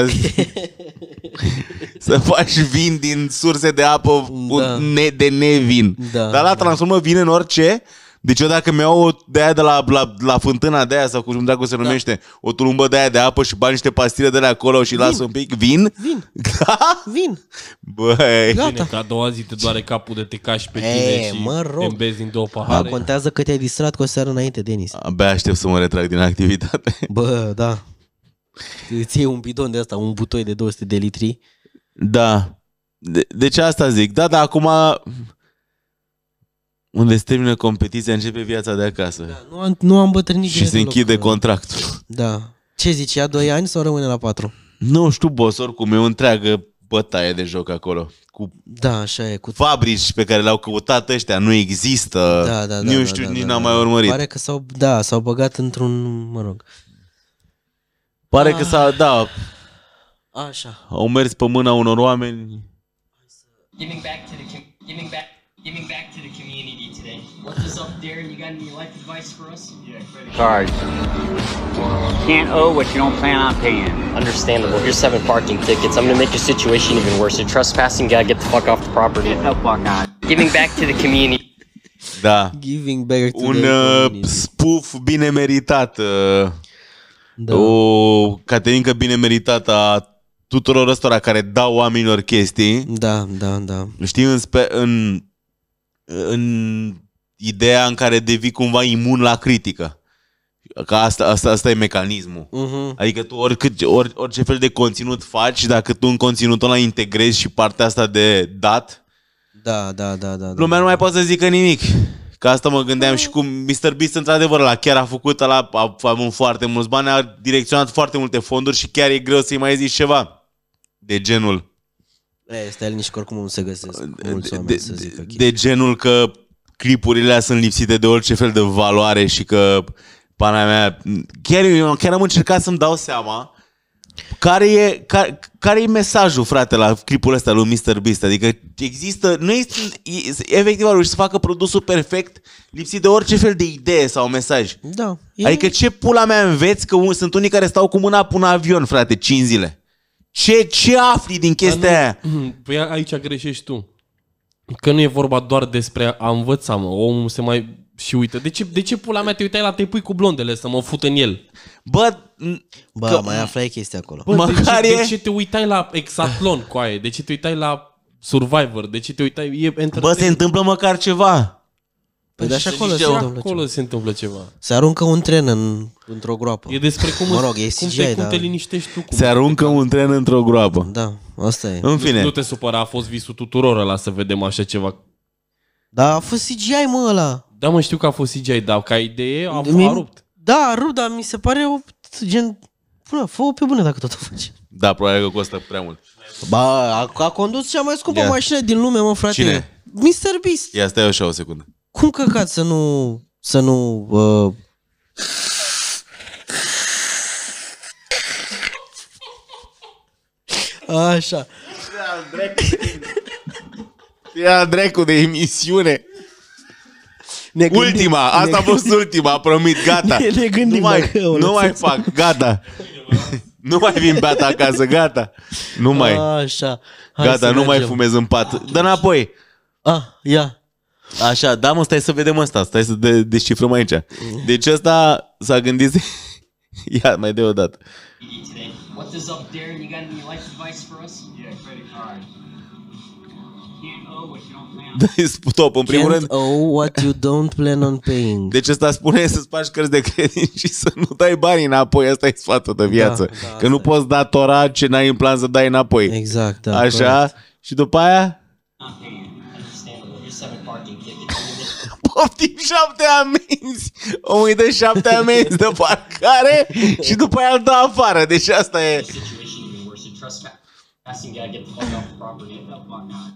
să faci vin din surse de apă de nevin. Da, dar la transformă vin în orice. Deci eu dacă mi-au de aia de la fântâna de aia sau cum dracu se numește, o tulumbă de aia de apă și bani niște pastile de alea acolo și las un pic, vin? Da? Vin. Băi. Bine, că a doua zi te doare capul de te cași pe tine și te îmbezi din 2 pahare. Contează că te-ai distrat cu o seară înainte, Denis. Abia aștept să mă retrag din activitate. Bă, da. Îți iei un bidon de asta, un butoi de 200 de litri. Da. Deci asta zic. Da, dar acum... Unde se termină competiția, începe viața de acasă. Da, nu am bătrânit. Și se închide contractul. Da. Ce zici, ia 2 ani sau rămâne la 4? Nu știu, boss, oricum e o întreagă bătaie de joc acolo. Da, așa e. Cu fabrici pe care le-au căutat ăștia nu există. Da, nu știu, nici n-am mai urmărit. Pare că s-au băgat într-un, mă rog. Pare că da. Așa. Au mers pe mâna unor oameni. Giving back to the community today. What's this up, Darren? You got any life advice for us? Yeah, credit cards. Can't owe what you don't plan on paying. Understandable. Here's 7 parking tickets. I'm gonna make your situation even worse. You're trespassing. Gotta get the fuck off the property. Get the fuck out. Giving back to the community. Da. Giving back to un spuf bine meritat. Da. O caterincă bine meritată a tuturor ăstora care dau oamenilor chestii. Da. Știi, în ideea în care devii cumva imun la critică. Că asta e mecanismul. Adică tu orice fel de conținut faci, dacă tu în conținutul ăla integrezi și partea asta de dat, da. lumea nu mai poate să zică nimic. Că asta mă gândeam și cum MrBeast într-adevăr chiar a făcut ăla, a avut foarte mulți bani, a direcționat foarte multe fonduri și chiar e greu să-i mai zici ceva de genul. Stai nici că oricum nu se găsesc mulți oameni să zică de genul că clipurile astea sunt lipsite de orice fel de valoare și că pana mea, chiar am încercat să-mi dau seama care e mesajul, frate, la clipul ăsta lui MrBeast. Adică efectiv a reușit să facă produsul perfect, lipsit de orice fel de idee sau mesaj. Da. Adică ce pula mea înveți că sunt unii care stau cu mâna pe un avion, frate, 5 zile? Ce afli din chestia aia? Păi aici greșești tu. Că nu e vorba doar despre a învăța, mă. Omul se mai și uită. De ce pula mea te uitai la Te pui cu blondele să mă fut în el? Bă, mai aflai chestia acolo. De ce te uitai la Exatlon, coaie? De ce te uitai la Survivor? De ce te uitai... Bă, se întâmplă măcar ceva. Păi da, și acolo se întâmplă ceva. Se aruncă un tren într-o groapă. E despre cum, cum te liniștești tu. Se aruncă un tren într-o groapă. Da, asta e. În fine. Nu te supăra, a fost visul tuturor ăla să vedem așa ceva. Da, a fost CGI, mă, ăla. Da, mă, știu că a fost CGI, dar ca idee a rupt. Da, a rupt, dar mi se pare gen... Fă-o pe bune dacă tot o faci. Da, probabil că costă prea mult. Ba, a condus cea mai scumpă mașină din lume, mă, frate. Cine? MrBeast. Ia, stai așa o secundă. Cum căcat să nu Așa. Ia dracu de emisiune. Ultima, asta a fost ultima, promit, gata. Ne gândim, nu mai fac, gata. Nu mai vin beata acasă, gata. Nu mai. Așa. Gata, nu mai fumez în pat. Dă înapoi. Ia. Așa, da, mă, stai să vedem asta. Stai să descifrăm aici. Deci ăsta s-a gândit... Ia, mai de o dată. What's this up, Darren? You got any life advice for us? Yeah, credit card. Can't owe what you don't plan on. Stop, în primul rând. Can't owe what you don't plan on paying. Deci ăsta spune să-ți faci cărți de credit și să nu dai banii înapoi. Asta e sfatul de viață. Da, că nu poți datora ce n-ai în plan să dai înapoi. Exact, da. Așa, corect. Și după aia? 7 parking tickets. I mean, this Poftim 7 amenzi. Omul îi dă 7 amenzi de parcare și după aia îl dă afară. Deci asta e... situation even worse. A trespassing guy get the fuck off the property and whatnot.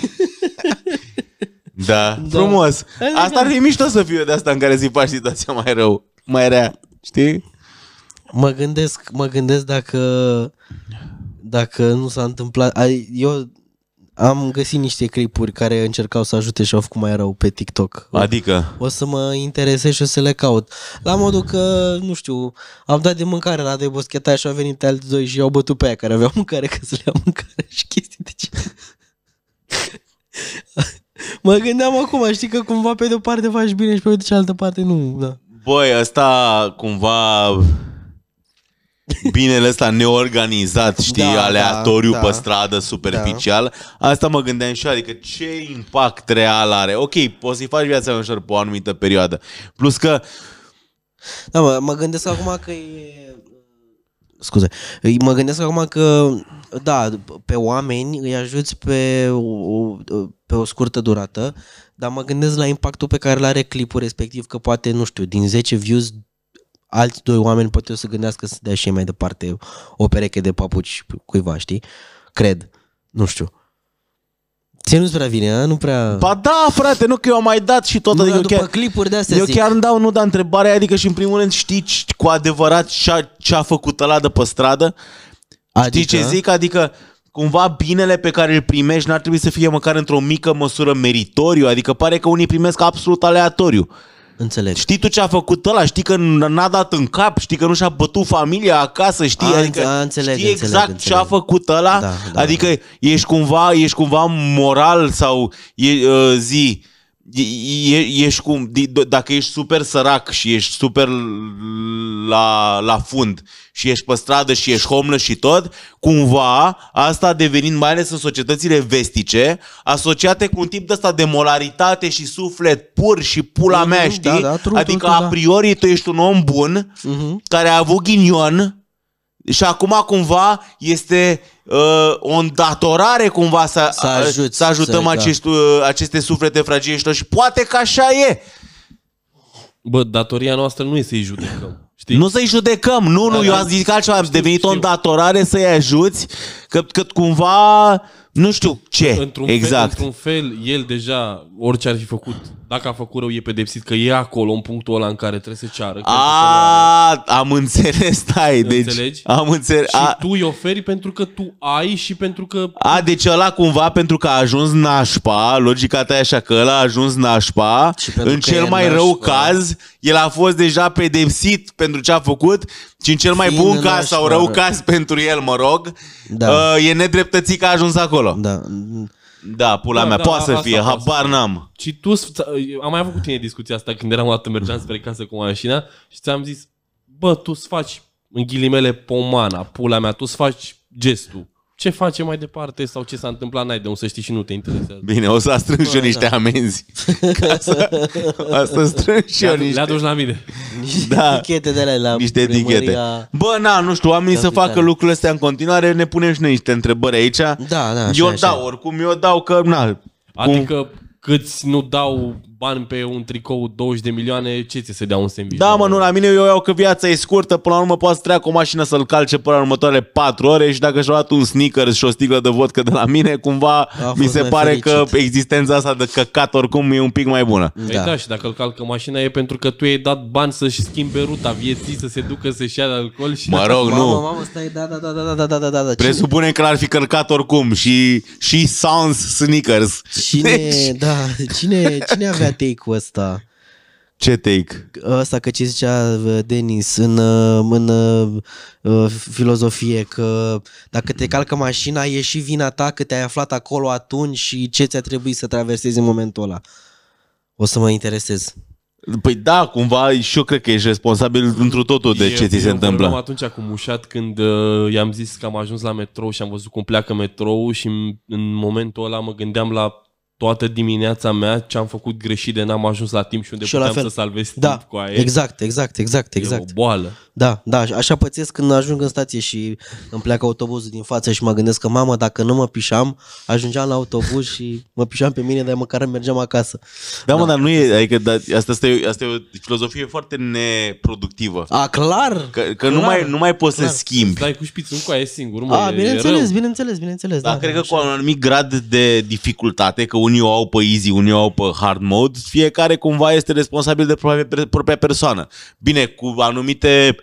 Da, frumos. Asta ar fi mișto să fie de asta în care zi faci situația mai rău, mai rea, știi? Mă gândesc dacă nu s-a întâmplat. Eu am găsit niște clipuri care încercau să ajute și au făcut mai rău pe TikTok. Adică? O să mă interesez și o să le caut. La modul că, nu știu, am dat de mâncare la doi boschetași și au venit alți doi și i-au bătut pe aia care aveau mâncare ca să le ia mâncare și chestii de ce. Mă gândeam acum, știi că cumva pe de-o parte faci bine și pe de cealaltă parte nu. Da. Băi, ăsta cumva... binele ăsta neorganizat, știi, aleatoriu pe stradă, superficial. Asta mă gândeam și eu, adică ce impact real are. Ok, poți să-i faci viața mai ușor pe o anumită perioadă. Plus că... Da, mă gândesc acum că e... Scuze. Mă gândesc acum că, da, pe oameni îi ajuți pe o scurtă durată, dar mă gândesc la impactul pe care îl are clipul respectiv, că poate, nu știu, din 10 views alți 2 oameni poate o să gândească să dea și ei mai departe o pereche de papuci cuiva, știi? Cred. Nu știu. Ție nu-ți prea vine, a? Nu prea... Ba da, frate, nu că eu am mai dat și tot. Nu, adică după clipuri de astea eu zic. chiar îmi dau, nu, dar întrebarea, adică și în primul rând știi cu adevărat ce a făcut ăla de pe stradă? Știi ce zic? Adică cumva binele pe care îl primești n-ar trebui să fie măcar într-o mică măsură meritoriu, adică pare că unii primesc absolut aleatoriu. Înțeleg. Știi tu ce a făcut ăla? Știi că n-a dat în cap? Știi că nu și-a bătut familia acasă? Știi? Știi exact ce a făcut ăla? Da, adică ești cumva moral sau dacă ești super sărac și ești super la fund și ești pe stradă și ești homeless și tot, cumva asta devenind, mai ales în societățile vestice, asociate cu un tip de ăsta de molaritate și suflet pur și pula mea, știi? Adică a priori tu ești un om bun care a avut ghinion și acum cumva este o îndatorare cumva să ajutăm aceste suflete fragile și poate că așa e. Bă, datoria noastră nu e să-i judecăm. Știi? Nu să-i judecăm, nu, eu am zis că altceva, a devenit o îndatorare să-i ajuți, că cumva, nu știu ce, într-un fel, el deja, orice ar fi făcut, dacă a făcut rău, e pedepsit, că e acolo, în punctul ăla în care trebuie să ceară. Am înțeles, stai, deci, înțelegi? Am înțeles. Și tu îi oferi pentru că tu ai și pentru că... Deci ăla cumva pentru că a ajuns nașpa, logica ta e așa că ăla a ajuns nașpa, în cel mai rău caz, el a fost deja pedepsit pentru ce a făcut și în cel mai bun caz sau rău caz pentru el, mă rog, e nedreptățit că a ajuns acolo. Da, pula mea, poate să fie, habar n-am. Și tu, am mai avut cu tine discuția asta când eram o dată, mergeam spre casă cu mașina și ți-am zis, bă, tu-ți faci, în ghilimele, pomana, pula mea, tu-ți faci gestul. Ce face mai departe sau ce s-a întâmplat, n-ai de unde să știi și nu te interesează. Bine, o să strâng și eu niște amenzi. O să strâng și eu niște. Le aduci la mine. Etichete de alea la niște etichete. Bă, nu știu, oamenii să facă lucrurile astea în continuare, ne punem și noi niște întrebări aici. Oricum eu dau că, adică câți nu dau bani pe un tricou 20 de milioane, ce ți se dea un sandwich? Da, mă, nu, la mine eu iau că viața e scurtă, până la urmă poate să treacă o mașină să-l calce până la următoarele 4 ore și dacă și-a luat un Snickers și o sticlă de vodcă de la mine, cumva mi se pare că existența asta de căcat oricum e un pic mai bună. Da, și dacă îl calcă mașina e pentru că tu i-ai dat bani să-și schimbe ruta vieții, să se ducă să-și ia alcool și... Mă rog, nu. Mamă, stai, da. Presupune că l-ar fi călcat oricum și Sounds Snickers. Cine avea take-ul ăsta? Ce take? Ăsta că ce zicea Denis în filozofie, că dacă te calcă mașina e și vina ta că te-ai aflat acolo atunci și ce ți-a trebuit să traversezi în momentul ăla. O să mă interesez. Păi da, cumva și eu cred că ești responsabil întru totul de ce ți se întâmplă. Eu atunci cu Mușat când i-am zis că am ajuns la metrou și am văzut cum pleacă metrou și în momentul ăla mă gândeam la toată dimineața mea ce am făcut greșit de n-am ajuns la timp și unde Și eu puteam la să fel. salvez Da, timp cu aia. exact. E o boală. Da, așa pățesc când ajung în stație și îmi pleacă autobuzul din față și mă gândesc că, mamă, dacă nu mă pișam, ajungeam la autobuz și mă pișam pe mine, dar măcar mergeam acasă. Da, mă, dar nu e, adică asta e o filozofie foarte neproductivă. A, clar! Că nu mai poți să schimbi. Dai cu șpițul cu aia singur, mă, Bineînțeles. Dar cred că cu un anumit grad de dificultate, că unii o au pe easy, unii o au pe hard mode, fiecare cumva este responsabil de propria persoană. Bine, cu anumite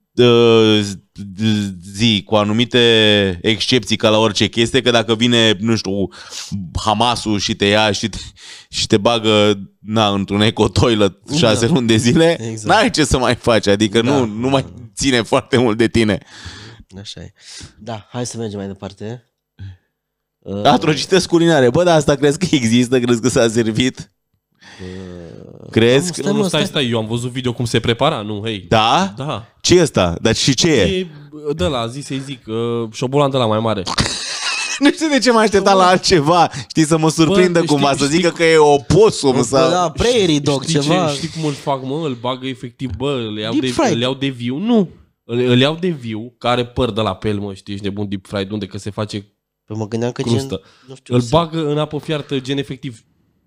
cu anumite excepții ca la orice chestie, că dacă vine, nu știu, Hamasul și te ia și te bagă într-un ecotoilet 6 luni de zile, n-ai ce să mai faci, adică nu mai ține foarte mult de tine. Așa e. Da, hai să mergem mai departe. Atrocități culinare. Bă, dar asta crezi că există? Crezi că s-a servit? Crezi? Nu, stai, eu am văzut video cum se prepara, nu, hei. Da? Da. Ce e ăsta? Dar și ce e? E de la, să-i zic, șobolan de la mai mare. Nu știu de ce m-am așteptat la altceva. Știi, să mă surprindă cumva, să zică că e opossum sau... Da, prairie dog, ceva. Știi cum îl fac, mă? Îl bagă efectiv, bă, îl iau de viu. Nu, îl iau de viu, care păr de la pel, mă, știi, ești nebun deep fried, unde că se face Păi mă gândeam că crustă. Nu știu, îl bagă în apă fiartă, gen efectiv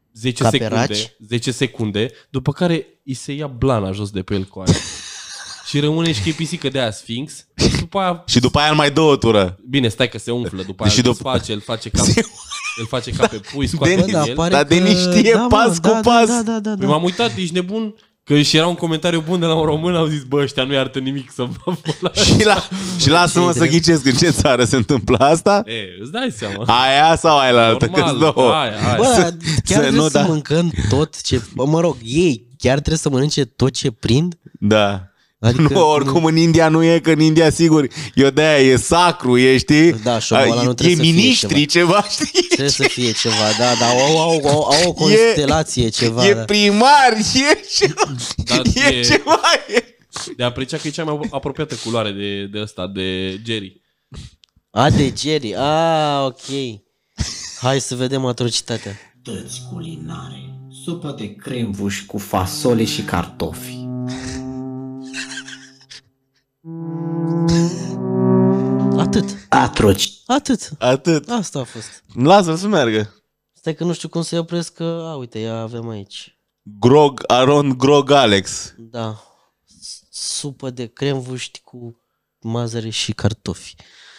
10 secunde, după care îi se ia blana jos de pe el cu aia. Și rămâne și pisică de aia Sphinx. Și după aia îl mai dă o tură. Bine, stai că se umflă. După aia îl face ca pe pui, scoate din el. Dar de știe pas cu pas. M-am uitat, ești nebun. Că și era un comentariu bun de la un român, au zis, bă, ăștia nu iartă nimic să vă Și lasă-mă să ghicesc în ce țară se întâmplă asta. Îți dai seama. Aia sau aia la altă? Aia. Bă, chiar trebuie să mâncăm tot ce... Mă rog, ei chiar trebuie să mănânce tot ce prind? Da. Adică, nu, oricum în India nu e, că în India sigur eu de-aia e sacru, e, știi? Da, șobola nu trebuie să fie miniștri, ceva, știi? Trebuie să fie ceva, da, dar au o constelație, ceva. E primar, e ceva. De apreciat că e cea mai apropiată culoare de ăsta, de Jerry. De Jerry, ok. Hai să vedem atrocitatea. Tăți culinare, supă de cremvuș cu fasole și cartofi. Atât. Asta a fost. Lasă-l să meargă. Stai că nu știu cum să-i opresc, că, uite, ia avem aici. Grog Alex. Da. Supă de cremvuști cu mazăre și cartofi.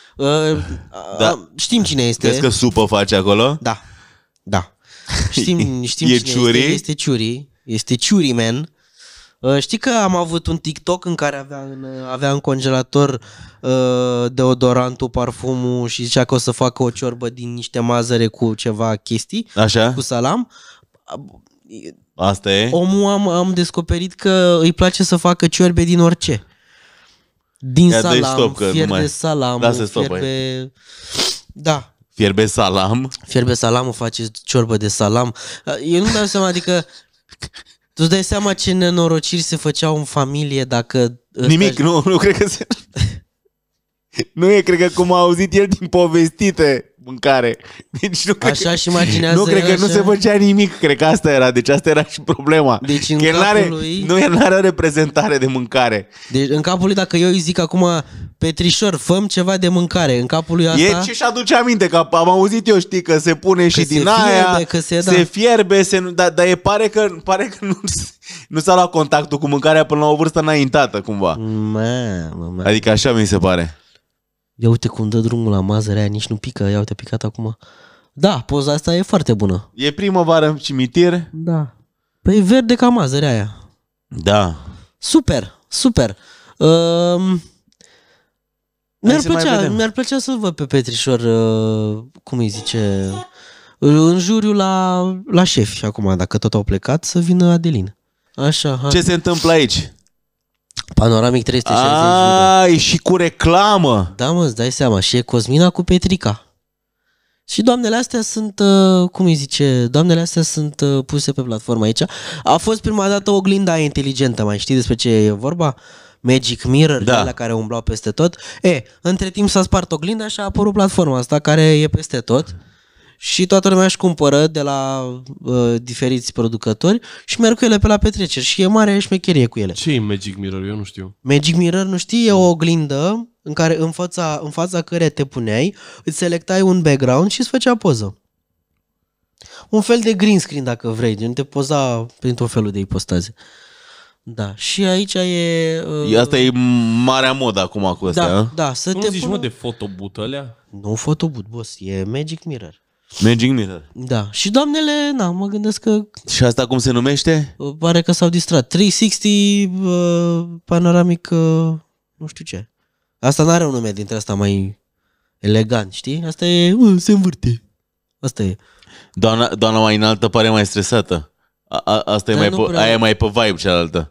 Știm cine este. Crezi că supă face acolo? Da. Știm cine este. Este Ciuri Man. Știi că am avut un TikTok în care avea în congelator deodorantul, parfumul și zicea că o să facă o ciorbă din niște mazăre cu ceva chestii. Așa? Cu salam. Asta e? Omul am descoperit că îi place să facă ciorbe din orice. Din salam, fierbe salamul, fierbe... Da. Fierbe salam? Fierbe salamul, face ciorbă de salam. Eu nu dau seama, adică... Tu-ți dai seama ce nenorociri se făceau în familie dacă... Nimic, nu cred că se... Nu e, cred că cum a auzit el din povestite mâncare. Deci nu cred așa și imaginează. Nu cred că nu se făcea nimic, cred că asta era, deci asta era și problema. Deci în capul lui... Nu are o reprezentare de mâncare. Deci în capul lui, dacă eu îi zic acum, Petrișor, fă-mi ceva de mâncare, în capul lui asta... E ce-și aduce aminte, că am auzit eu, știi, că se pune și din aia, se fierbe, dar pare că nu s-a luat contactul cu mâncarea până la o vârstă înaintată, cumva. Adică așa mi se pare. Ia uite cum dă drumul la mazărea aia, nici nu pică, ia uite, picat acum. Da, poza asta e foarte bună. E primăvară în cimitir? Da. Păi verde ca mazărea aia. Da. Super. Mi-ar plăcea să-l văd pe Petrișor, cum îi zice, în juriu la șefi acum, dacă tot au plecat, să vină Adelin. Așa, hai. Ce se întâmplă aici? Panoramic 360. E și cu reclamă. Da, mă, îți dai seama. Și e Cosmina cu Petrica. Și doamnele astea sunt, cum îi zice, doamnele astea sunt puse pe platformă aici. A fost prima dată oglinda inteligentă, mai știi despre ce e vorba? Magic Mirror, alea care umblau peste tot. Între timp s-a spart oglinda și a apărut platforma asta care e peste tot. și toată lumea își cumpără de la diferiți producători și merg cu ele pe la petreceri și e mare șmecherie cu ele. Ce e Magic Mirror? Eu nu știu. Magic Mirror, nu știi, e o oglindă în care în fața căreia te puneai, îți selectai un background și îți făcea poză. Un fel de green screen dacă vrei, gen te poza prin tot felul de ipostaze. Da, și aici e... Asta e marea modă acum cu astea. Da, să Nu te zici, pună... mă, de photobooth alea? Nu photobooth, boss, e Magic Mirror. Magic Mirror. Da, și doamnele, mă gândesc că Și asta cum se numește? pare că s-au distrat. 360 panoramic, nu știu ce. Asta n-are un nume dintre asta mai elegant, știi? Asta e, se învârte. Asta e. Doamna mai înaltă pare mai stresată. Asta e aia e mai pe vibe cealaltă.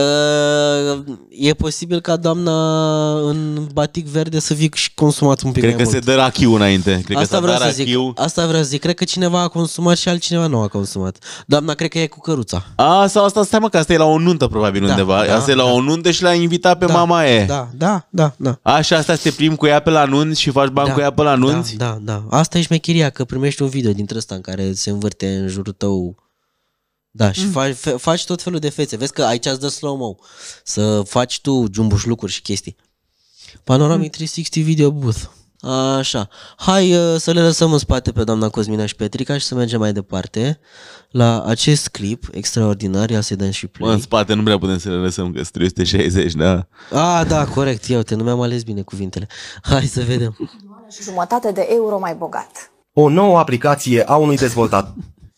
E posibil ca doamna în batic verde să fie și consumat un pic Cred mai că mult. se dă rachiu înainte. Cred Asta că vreau să zic. Asta vreau să zic. Cred că cineva a consumat și altcineva nu a consumat. Doamna cred că e cu căruța. Sau asta, stai mă, că asta e la o nuntă probabil undeva. Asta e la o nuntă și l-a invitat pe mama e. Da. Așa, asta te plimbi cu ea pe la nunți și faci bani cu ea pe la nunți? Da. Asta e șmecheria, că primești un video dintre ăsta în care se învârte în jurul tău. Da, și faci tot felul de fețe. Vezi că aici îți dă slow-mo. Să faci tu jumbușlucuri și chestii. Panoramic 360 Video Booth. Așa. Hai să le lăsăm în spate pe doamna Cosmina și Petrica și să mergem mai departe la acest clip extraordinar. Ia să-i dăm și play. În spate nu prea putem să le lăsăm, că sunt 360, da? Da, corect. Ia uite, nu mi-am ales bine cuvintele. Hai să vedem. Și jumătate de euro mai bogat. O nouă aplicație a unui dezvoltator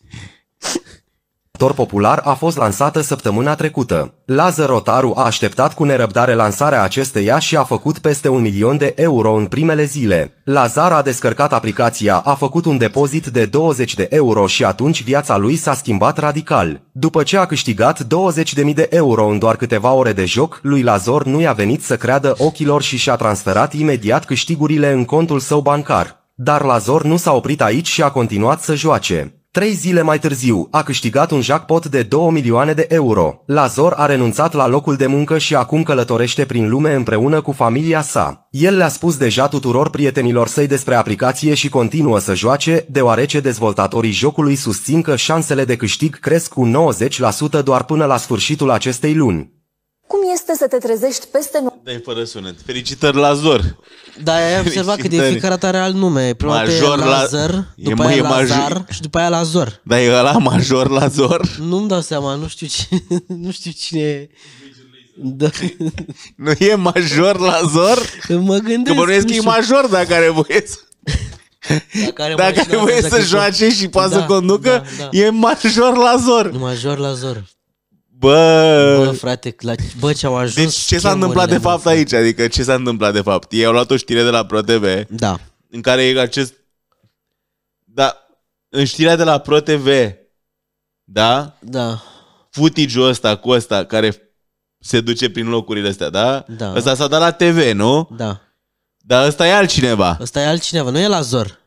popular a fost lansată săptămâna trecută. Lazar Rotaru a așteptat cu nerăbdare lansarea acesteia și a făcut peste 1 milion de euro în primele zile. Lazar a descărcat aplicația, a făcut un depozit de 20 de euro și atunci viața lui s-a schimbat radical. După ce a câștigat 20.000 de euro în doar câteva ore de joc, lui Lazar nu i-a venit să creadă ochilor și și-a transferat imediat câștigurile în contul său bancar. Dar Lazar nu s-a oprit aici și a continuat să joace. 3 zile mai târziu, a câștigat un jackpot de 2 milioane de euro. Lazar a renunțat la locul de muncă și acum călătorește prin lume împreună cu familia sa. El le-a spus deja tuturor prietenilor săi despre aplicație și continuă să joace, deoarece dezvoltatorii jocului susțin că șansele de câștig cresc cu 90% doar până la sfârșitul acestei luni. Cum este să te trezești peste noapte? Dai fără sunet. Felicitări, Lazar. Da, ai observat că de fiecare dată are alt nume. Prima dată e Lazar, după aia Lazar și după aia Lazar. Dar e ăla major Lazar? Nu-mi dau seama, nu știu cine e. Da. Nu e major Lazar? Mă gândesc. Că bănuiesc că e major dacă are voie să... Dacă are voie să joace și poate să conducă, e major Lazar. Major Lazar. Bă, frate, ce-au ajuns. Deci ce s-a întâmplat de fapt aici? Adică ce s-a întâmplat de fapt? Ei au luat o știre de la ProTV. Da. În care e acest... Da, în știrea de la ProTV, da? Da. Footage-ul ăsta cu ăsta care se duce prin locurile astea, da? Da. Ăsta s-a dat la TV, nu? Da. Dar ăsta e altcineva. Ăsta e altcineva, nu e Lazar.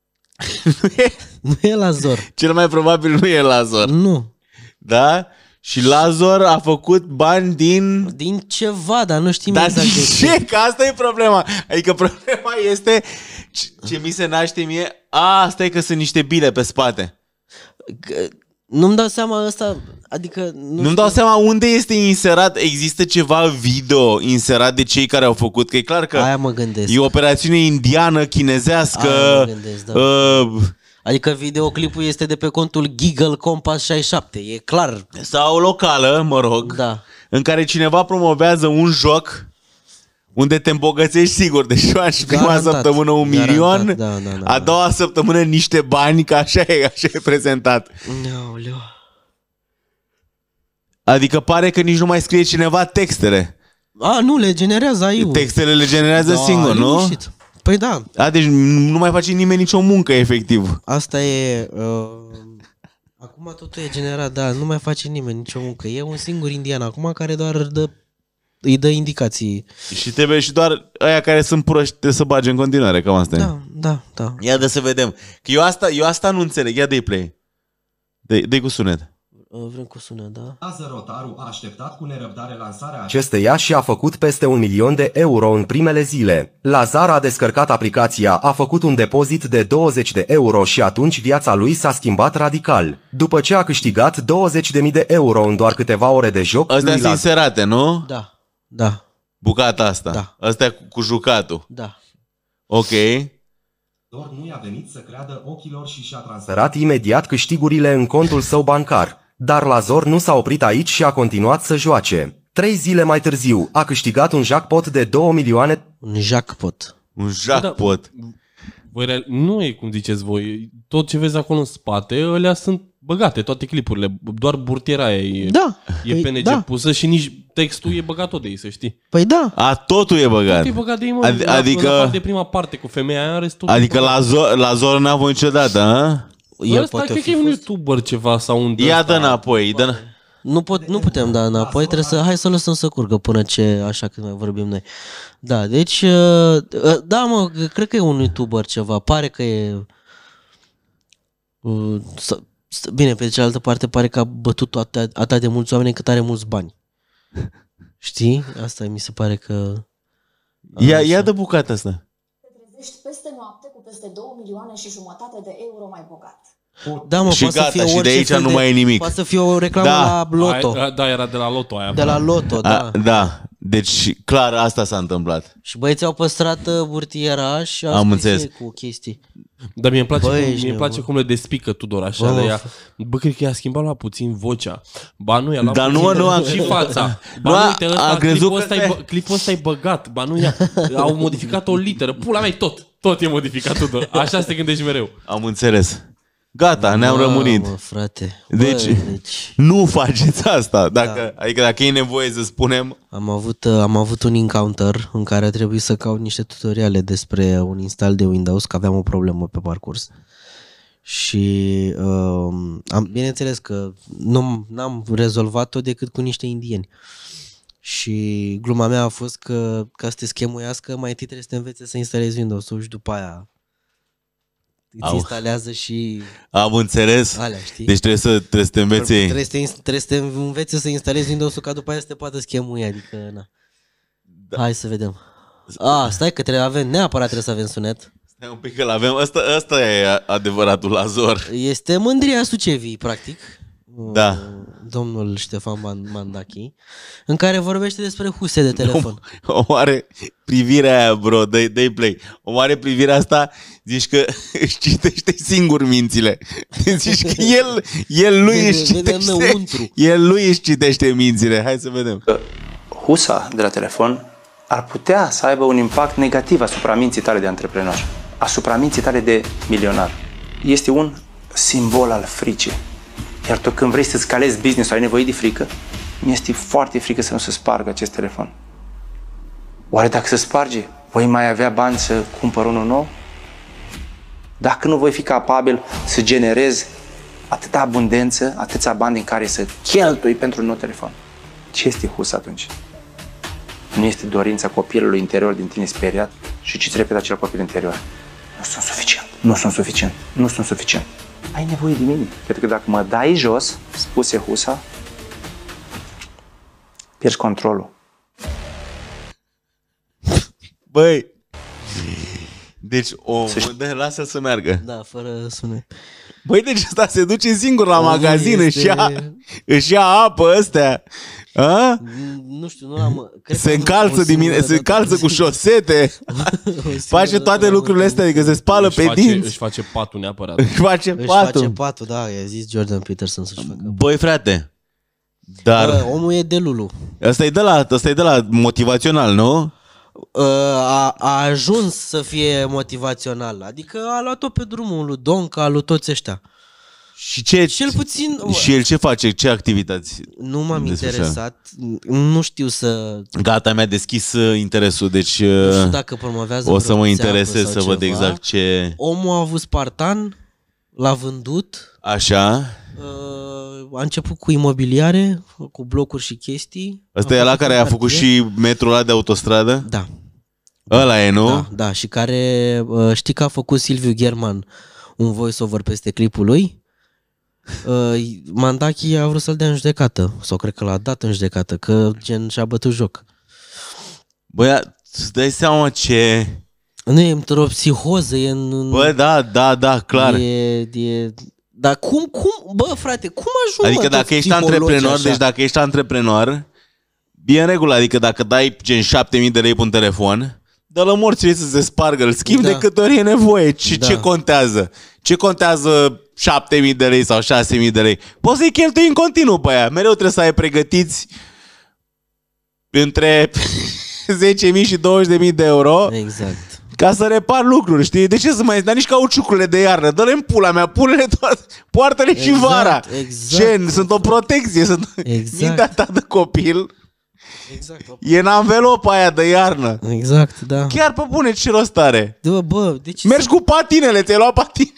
Nu e Lazar. Cel mai probabil nu e Lazar. Nu. Da? Și Lazar a făcut bani din ceva, dar nu știm exact de ce. Că asta e problema. Adică problema este ce mi se naște mie. Stai că sunt niște bile pe spate. Nu-mi dau seama ăsta. Adică nu-mi dau seama unde este inserat. Există ceva video inserat de cei care au făcut. Că e clar că aia mă gândesc. E o operațiune indiană, chinezească. Aia mă gândesc, da. Adică videoclipul este de pe contul Giggle Compass 67, e clar. Sau locală, mă rog, da. În care cineva promovează un joc unde te îmbogățești sigur. Deci faci prima săptămână 1 milion, da. a doua săptămână niște bani, că așa e prezentat. Aoleu. Adică pare că nici nu mai scrie cineva textele. Nu, le generează AI-ul. Textele le generează singur, nu? Liniștit. Păi da. Deci nu mai face nimeni nicio muncă, efectiv. Asta e... Acum totul e generat, da, nu mai face nimeni nicio muncă. E un singur indian acum care doar îi dă indicații. Și trebuie și doar aia care sunt proști trebuie să bage în continuare, cam asta e. Da. Ia de să vedem. Că eu asta nu înțeleg. Ia dă-i play. Dă-i cu sunet. Vrem cu sunet, da? Lazar Rotaru a așteptat cu nerăbdare lansarea acesteia și a făcut peste 1 milion de euro în primele zile. Lazar a descărcat aplicația, a făcut un depozit de 20 de euro și atunci viața lui s-a schimbat radical. După ce a câștigat 20.000 de euro în doar câteva ore de joc... Astea sunt inserate, nu? Da, da. Bucata asta. Da. Astea cu jucatul. Da. Ok. Doar nu i-a venit să creadă ochilor și și-a transferat imediat câștigurile în contul său bancar. Dar Lazar nu s-a oprit aici și a continuat să joace. 3 zile mai târziu a câștigat un jackpot de 2 milioane. Un jackpot. Un jackpot. Voi, nu e cum ziceți voi. Tot ce vezi acolo în spate, alea sunt băgate, toate clipurile. Doar burtiera aia e, Da. e PNG da. pusă și nici textul e băgat tot de ei, să știi. Păi da. Totul e băgat. Totul e băgat de ei, mă. Adică... de prima parte cu femeia aia, restul... Adică Lazar n-a avut niciodată, hă? El poate cred fi că e un fost. YouTuber ceva sau un... Ia dă înapoi, Nu putem da înapoi, trebuie să... Hai să lăsăm să curgă până ce... Așa că mai vorbim noi. Da, deci... Da, mă, cred că e un YouTuber ceva. Pare că e... Bine, pe de cealaltă parte pare că a bătut atât de mulți oameni cât are mulți bani. Știi? Asta mi se pare că... Ia dă bucata asta. Te trezești peste noapte cu peste 2 milioane și jumătate de euro mai bogat. Da, mă, Și poate gata, să fie și de orice aici fel nu mai e nimic. Poate să fie o reclamă la Loto. Da, era de la Loto aia. De la Loto, da. Da, deci clar asta s-a întâmplat. Și băieții au păstrat burtiera și Am înțeles. cu chestii. Dar mie Băi, îmi place cum le despică Tudor așa de ea. Bă, cred că i-a schimbat la puțin vocea. Ba nu, i-a luat Dar puțin nu am și fața. Nu, Ba nu, uite, am crezut clipul ăsta e băgat. Ba nu, au modificat o literă. Pula mea, tot e modificat, Tudor. Așa te gândești mereu. Am înțeles. Gata, ne-am rămurit. Mă, frate. Deci, nu faceți asta. Adică dacă e nevoie să spunem... Am avut un encounter în care a trebuit să caut niște tutoriale despre un install de Windows, că aveam o problemă pe parcurs. Și bineînțeles că n-am rezolvat-o decât cu niște indieni. Și gluma mea a fost că ca să te schemuiască, mai întâi trebuie să te învețe să instalezi Windows-ul și după aia îți instalează și am înțeles. Alea, știi? Deci trebuie să te înveți. Trebuie să te învețe să instalezi Windows-ul ca după aia să te poată schemui, adică na. Da. Hai să vedem. Stai că neapărat trebuie să avem sunet. Stai un pic că l-avem. Asta e adevăratul Lazar. Este mândria Sucevii, practic. Da. Domnul Ștefan Mandachi, în care vorbește despre huse de telefon. Omoare privirea aia, bro, dă-i play. Omoare privirea asta, zici că își citește singur mințile. Zici că el lui își citește mințile. Hai să vedem. Husa de la telefon ar putea să aibă un impact negativ asupra minții tale de antreprenor, asupra minții tale de milionar. Este un simbol al fricii. Iar tu când vrei să scalezi business-ul, ai nevoie de frică, mi-este foarte frică să nu se spargă acest telefon. Oare dacă se sparge, voi mai avea bani să cumpăr unul nou? Dacă nu voi fi capabil să generez atâta abundență, atâția bani din care să cheltui pentru un nou telefon, ce este hus atunci? Nu este dorința copilului interior din tine speriat și ce-ți repede acel copil interior? Nu sunt suficient, nu sunt suficient, nu sunt suficient. Ai nevoie de mine. Pentru că dacă mă dai jos, spuse Husa, pierzi controlul. Băi, deci lasă să meargă. Da, fără sunet. Băi, deci ăsta se duce singur la magazin, își ia apă astea. Nu știu, nu am... Se încalță cu șosete. Face toate lucrurile astea, adică se spală pe dinți. Își face patul neapărat. Își face patul, da, i-a zis Jordan Peterson să-și facă. Băi, frate, dar... omul e de Lulu. Ăsta e de la motivațional, nu? A ajuns să fie motivațional. Adică a luat-o pe drumul lui Donca, lui toți ăștia. Și cel puțin... Și el ce face? Ce activități? Nu m-am interesat. Nu știu să... Gata, mi-a deschis interesul, deci nu știu dacă promovează o să mă interesez să văd exact ce... Omul a avut Spartan, l-a vândut. Așa. A început cu imobiliare, cu blocuri și chestii. Ăsta e ăla care a făcut și metrul ăla de autostradă? Da. Ăla e, nu? Da, și care... Știi că a făcut Silviu German un voice-over peste clipul lui? Mandachi a vrut să-l dea în judecată. Sau cred că l-a dat în judecată. Că gen și-a bătut joc. Băia, îți dai seama ce... Nu, e într-o psihoză. E în... Bă, da, clar. Dar cum, bă, frate, cum ajung? Adică dacă ești antreprenor, așa? Deci dacă ești antreprenor, bine în regulă, adică dacă dai gen 7.000 de lei pe un telefon, dă-l morții să se spargă, îl schimbi de câte ori e nevoie. Ce contează? Ce contează 7.000 de lei sau 6.000 de lei? Poți să-i cheltui în continuu pe aia. Mereu trebuie să ai pregătiți între 10.000 și 20.000 de euro. Exact. Ca să repar lucruri, știi? De ce să mai... Dar nici cauciucurile de iarnă. Dă-le în pula mea, pune-le toate. Poartă-le și vara. Exact. Sunt o protecție. Mintea ta de copil e în anvelopa aia de iarnă. Exact, da. Chiar pe bune, ce rost are? Bă, de ce mergi cu patinele, ți-ai luat patine.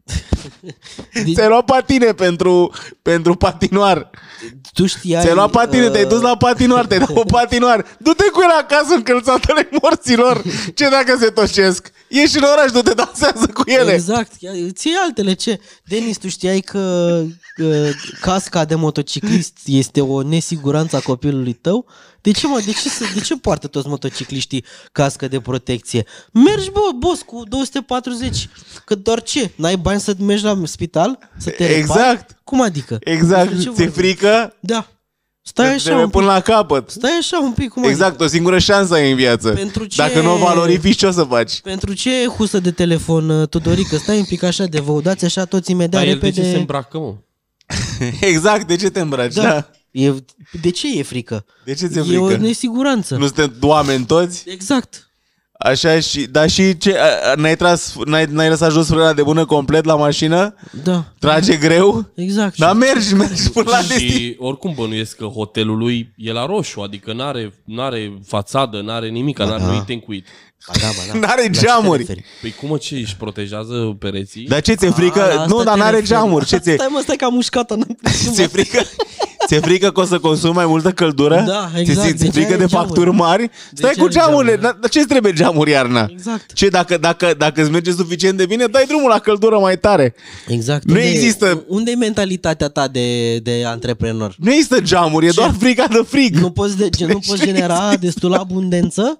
Ți-ai luat patine pentru patinoar. Tu știai... Ți-ai luat patine, te-ai dus la patinoar, te-ai dat o patinoar. Du-te cu el acasă încălțatele morților. Ce dacă se tocesc? Ieși în oraș, du-te, dansează cu ele. Exact, ții altele. Ce? Denis, tu știai că casca de motociclist este o nesiguranță a copilului tău? De ce poartă toți motocicliștii cască de protecție? Mergi, bă, boss, cu 240. Că doar ce? N-ai bani să mergi la spital? Să te repari? Exact. Cum adică? Exact. Ți-e frică? Da. Stai așa un pic. Până la capăt. Stai așa un pic. Exact, o singură șansă ai în viață. Dacă nu o valorifici, ce o să faci? Pentru ce e husă de telefon, Tudorică? Stai un pic așa de vă udați așa toți imediat repede. De ce se îmbracă, mă? Exact, de ce te îmbraci? Da. De ce e frică? De ce ți-e frică? E o nesiguranță. Nu suntem oameni toți? Exact. Așa și... Dar și ce? N-ai lăsat jos frâna de bună complet la mașină? Da. Trage greu? Exact. Dar mergi până la destin. Și oricum bănuiesc că hotelul lui e la roșu, adică n-are fațadă, n-are nimic, nu-i tencuit. Da. N-are geamuri. Păi cum ce își protejează pereții? Dar ce ți-e frică? Nu, dar n-are geamuri. Stai că am mușcat-o. Ți-e frică? Ți-e frică că o să consumi mai multă căldură? Da, exact. Ți-e frică de facturi mari? Stai cu geamurile. Dar ce-ți trebuie geamuri iarna? Exact. Ce, dacă îți merge suficient de bine, dai drumul la căldură mai tare. Exact. Nu există... Unde e mentalitatea ta de antreprenor? Nu există geamuri, e doar frica de frig. Nu poți genera destulă abundență?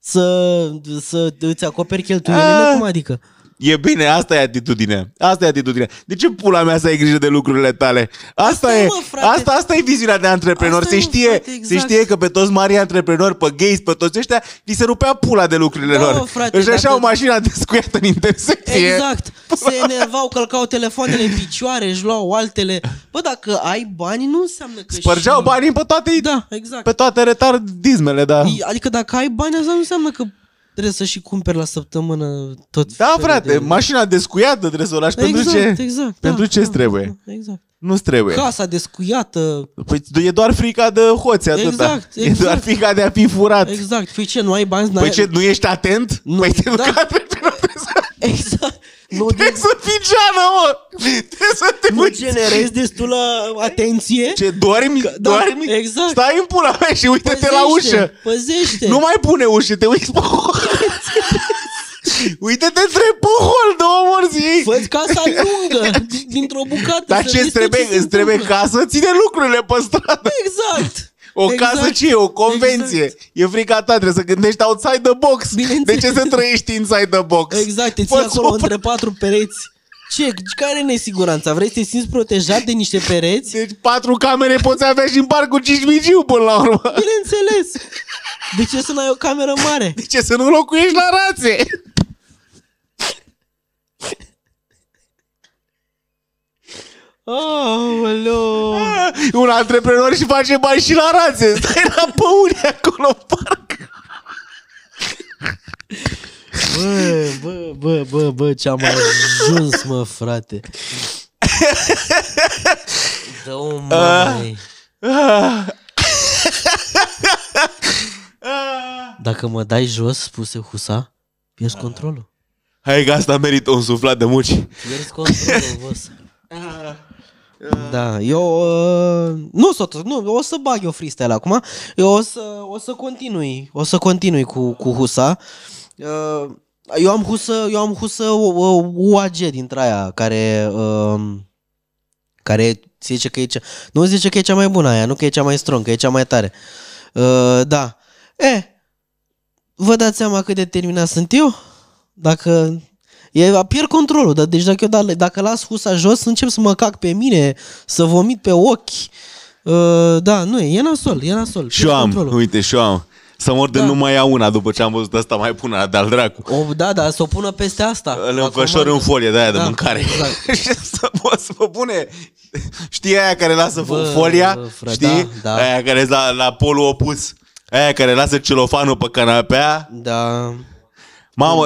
Să îți acoperi cheltuielile? Cum adică? E bine, asta e atitudinea. De ce pula mea să ai grijă de lucrurile tale? Asta e viziunea de antreprenor. Se știe că pe toți mari antreprenori, pe Gates, pe toți ăștia, li se rupea pula de lucrurile lor. Își așa o mașină descuiată în intersecție. Exact. Se enervau, călcau telefoanele în picioare, își luau altele. Bă, dacă ai bani, nu înseamnă că spărgeau banii pe toate, exact. Pe toate retardismele, da. Adică dacă ai bani, asta nu înseamnă că trebuie să și cumperi la săptămână tot. Da, frate, mașina descuiată trebuie să o lași. Pentru ce îți trebuie? Exact. Nu-ți trebuie. Casa descuiată. Păi e doar frica de hoți, atâta. Exact. E doar frica de a fi furat. Exact. Păi ce, nu ai bani? Păi ce, nu ești atent? Nu. Păi te Exact. Trebuie să fii geană, mă! Trebuie să te nu generezi destulă atenție. Ce, dormi? Dormi? Exact. Stai în pula mea și uite-te la ușă. Păzește. Nu mai pune ușă, te uiți pe hol. Uite-te pe hol, două morți. Fă-ți casa lungă, dintr-o bucată. Dar ce îți trebuie casă? Ține lucrurile pe stradă. Exact. O casă ce e? O convenție. Exact. E frica ta, trebuie să gândești outside the box. De ce să trăiești inside the box? Exact, te ții acolo între patru pereți. Care e nesiguranța? Vrei să te simți protejat de niște pereți? Deci 4 camere poți avea și în parcul Cismigiu până la urmă. Bineînțeles. De ce să n-ai o cameră mare? De ce să nu locuiești la rațe? Aoleu. Un antreprenor și face bani și la rațe. Stai la păuni acolo în parc. Bă, ce-am ajuns, mă, frate. Dă-o, mai. Dacă mă dai jos, spuse Husa, pierzi controlul. Hai că asta merită un suflat de muci. Pierzi controlul, boss. Da, eu o să bag eu freestyle acum. Eu o să continui cu Husa. Eu am husă UAG dintre aia care zice că e cea... Nu zice că e cea mai bună aia, nu că e cea mai strong, că e cea mai tare. Da. Vă dați seama cât de determinat sunt eu? Dacă... pierd controlul, deci dacă las husa jos, încep să mă cac pe mine, să vomit pe ochi. Da, nu, e nasol. Și eu am, uite, și eu am. Să mor de nu mai ia una după ce am văzut asta, mai pun una de-al dracu. Da, să o pună peste asta. Îl înfășor în folie de aia de mâncare. Exact. Să mă pune... Știi aia care lasă folia? Știi? Da. Aia care la polul opus. Aia care lasă celofanul pe canapea. Da. Mamă,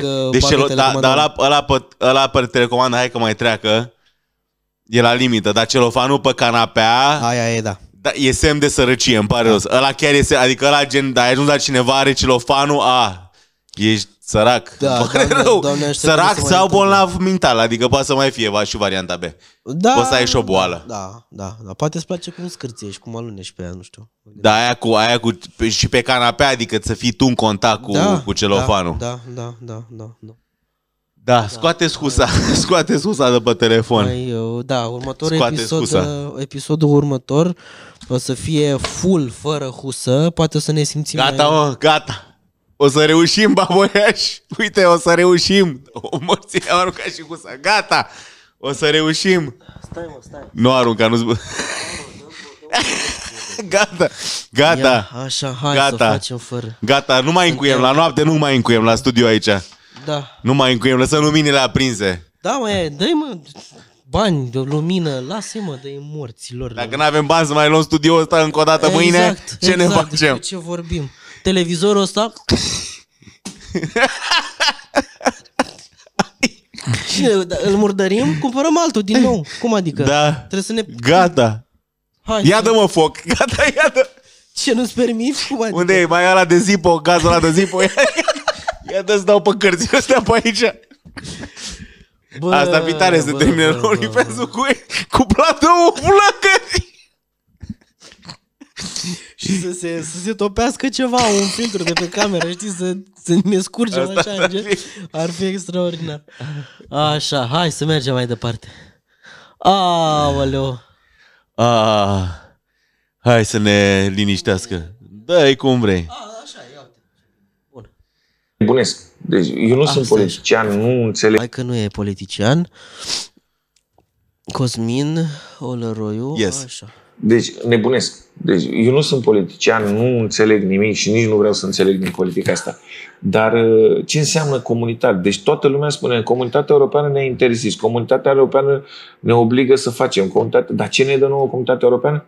ăla pe telecomandă, hai că mai treacă. E la limită, dar celofanul pe canapea... Aia e, da. E semn de sărăcie, îmi pare rău. Ăla chiar este, adică ăla gen, ai ajuns la cineva, are celofanul, ești sărac. Da, îmi pare rău. Sărac sau bolnav mental, adică poate să mai fie și varianta B. Da, poți să ai și o boală. Da. Poate îți place cum scârțești, cum alunești pe ea, nu știu. Da, aia cu și pe canapea, adică să fii tu în contact cu celofanul. Da, scoateți husa de pe telefon. Episodul următor o să fie full, fără husă, poate o să ne simțim gata. O să reușim, baboiași. Uite, o să reușim. O morție, am aruncat și husa. Gata, o să reușim. Stai. Nu arunca, nu-ți... Gata. Ia, așa, hai să facem fără. Gata, nu mai încuiem, la noapte nu mai încuiem la studio aici. Da. Nu mai încuiem, lăsăm luminile aprinse. Da, dă-i mă bani de lumină, lasă-mă de morților. Dacă nu avem bani să mai luăm studioul ăsta încă o dată mâine, ce ne facem? De ce vorbim? Televizorul ăsta... Cine, îl murdărim? Cumpărăm altul din nou. Cum adică? Da. Trebuie să ne... Gata. Ia dă-mă foc. Gata, ia dă. Ce, nu-ți permiți? Cum adică? Unde e? Mai e ăla de Zippo, gazul ăla de Zippo. Ia dă-ți dau pe cărțile astea pe aici. Asta fi tare să termine OnlyFans-ul cu platou flăcări. Și să se topească ceva, un filtru de pe cameră, știi, să ne scurgem așa, ar fi extraordinar. Așa, hai să mergem mai departe. Aoleu. Hai să ne liniștească. Dă-i cum vrei. Așa, ia uite. Bun. Nebunesc. Deci eu nu sunt politician, nu înțeleg. Hai că nu e politician. Cosmin Olăroiu. Yes. Așa. Deci nebunesc. Deci eu nu sunt politician, nu înțeleg nimic și nici nu vreau să înțeleg din politica asta. Dar ce înseamnă comunitate? Deci toată lumea spune, comunitatea europeană ne-a interzis, comunitatea europeană ne obligă să facem comunitate. Dar ce ne dă nouă comunitatea europeană?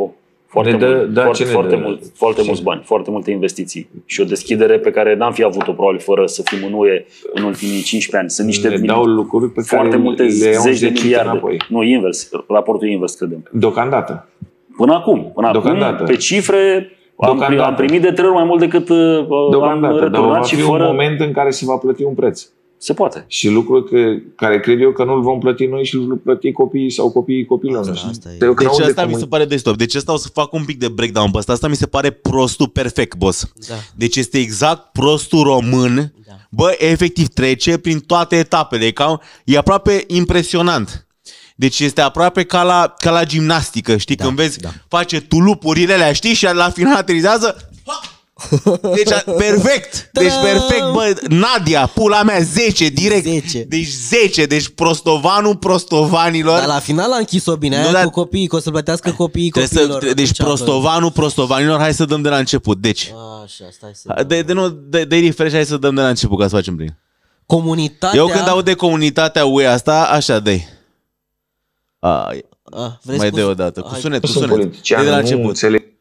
Foarte mulți bani, foarte multe investiții și o deschidere pe care n-am fi avut-o probabil fără să fim în UE în ultimii 15 ani. Sunt niște dau lucruri pe foarte care multe zeci de miliarde. Înapoi. Nu, invers, raportul invers, credem. Deocamdată. Până acum, pe cifre am primit de 3 ori mai mult decât am returnat. Dar va și fi fără... un moment în care se va plăti un preț. Se poate. Și lucruri care cred eu că nu-l vom plăti noi și îl vom plăti copiii sau copiii copiilor noștri. Deci asta mi se pare de stop. Deci asta o să fac un pic de breakdown pe asta. Asta mi se pare prostul perfect, boss. Da. Deci este exact prostul român. Da. Bă, efectiv trece prin toate etapele. E aproape impresionant. Deci este aproape ca la gimnastică. Știi, când vezi, face tulupurile alea, știi? Și la final aterizează... Deci perfect. Deci perfect, bă, Nadia, pula mea, 10 direct. 10. Deci 10, deci prostovanul prostovanilor. Dar la final a închis-o bine, aia cu copiii, că o să plătească copiii copiilor. Deci prostovanul prostovanilor, hai să dăm de la început. Deci. Așa, stai să. De refresh, hai să dăm de la început ca să facem prin. Comunitatea. Eu când aud de comunitatea UE asta, așa dă-i. Mai de o dată, cu sunet, cu sunet. De la început.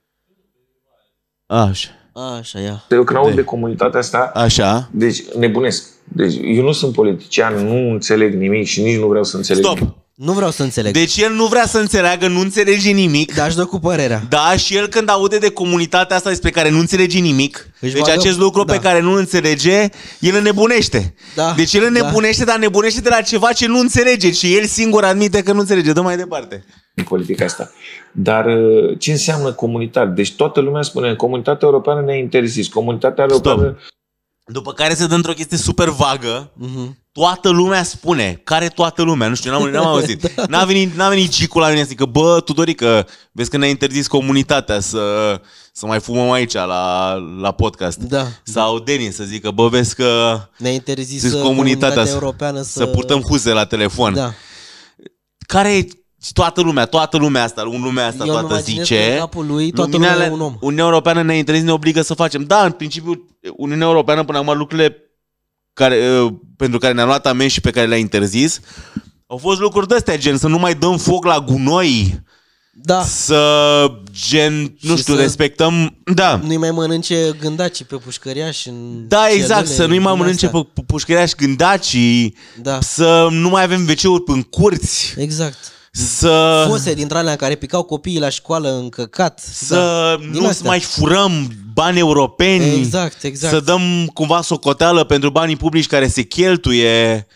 Așa. Așa, ia. Eu când aud de comunitatea asta, așa. Deci nebunesc. Deci eu nu sunt politician, nu înțeleg nimic și nici nu vreau să înțeleg. Stop. Nimic. Nu vreau să înțeleg. Deci el nu vrea să înțeleagă, nu înțelege nimic. Da, își dă cu părerea. Da, și el când aude de comunitatea asta despre care nu înțelege nimic, deci acest lucru pe care nu înțelege, el înnebunește. Da. Deci el înnebunește, dar înnebunește de la ceva ce nu înțelege și el singur admite că nu înțelege. Dă mai departe. În politica asta. Dar ce înseamnă comunitate? Deci toată lumea spune, comunitatea europeană ne-a interzis, comunitatea europeană... După care se dă într-o chestie super vagă. Toată lumea spune. Care toată lumea? Nu știu, n-am auzit. N-a venit Cicu la mine să zică, bă, Tudorică, vezi că ne-a interzis comunitatea să mai fumăm aici la podcast. Da. Sau Denis să zică, bă, vezi că ne-a interzis comunitatea europeană să purtăm huze la telefon. Da. Care e toată lumea asta toată zice. Uniunea Europeană ne-a interzis, ne obligă să facem. Da, în principiu, Uniunea Europeană până acum lucrurile pentru care ne-a luat amenzi și pe care le-a interzis au fost lucruri de-astea, gen să nu mai dăm foc la gunoi, să respectăm, nu-i mai mănânce gândacii pe pușcăriași da, exact, să nu-i mai mănânce pe pușcăriași gândacii, să nu mai avem WC-uri în curți, exact, fose dintre alea în care picau copiii la școală în căcat, să nu mai furăm bani europeni, exact. Să dăm cumva socoteală pentru banii publici care se cheltuie,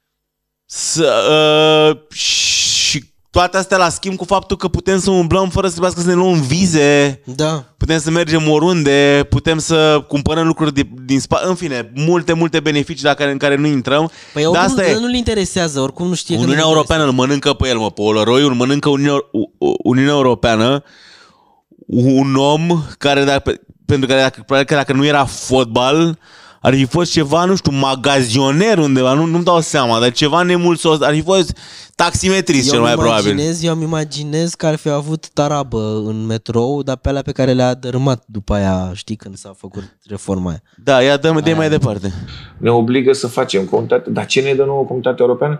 și toate astea la schimb cu faptul că putem să umblăm fără să trebuiască să ne luăm vize, putem să mergem oriunde, putem să cumpărăm lucruri din spate, în fine, multe beneficii în care nu intrăm. Păi nu-l interesează, oricum nu știe. Uniunea Europeană îl mănâncă pe el, pe Olăroiul, îl mănâncă Uniunea Europeană, un om care pentru care dacă nu era fotbal, ar fi fost ceva, nu știu, magazioner undeva, nu-mi dau seama, dar ceva nemulțos, ar fi fost taximetrist cel mai probabil. Eu îmi imaginez că ar fi avut tarabă în metrou, dar pe alea pe care le-a dărâmat după aia, știi, când s-a făcut reforma aia. Da, ia dă mai departe. Ne obligă să facem comunitate, dar ce ne dă nouă comunitate europeană?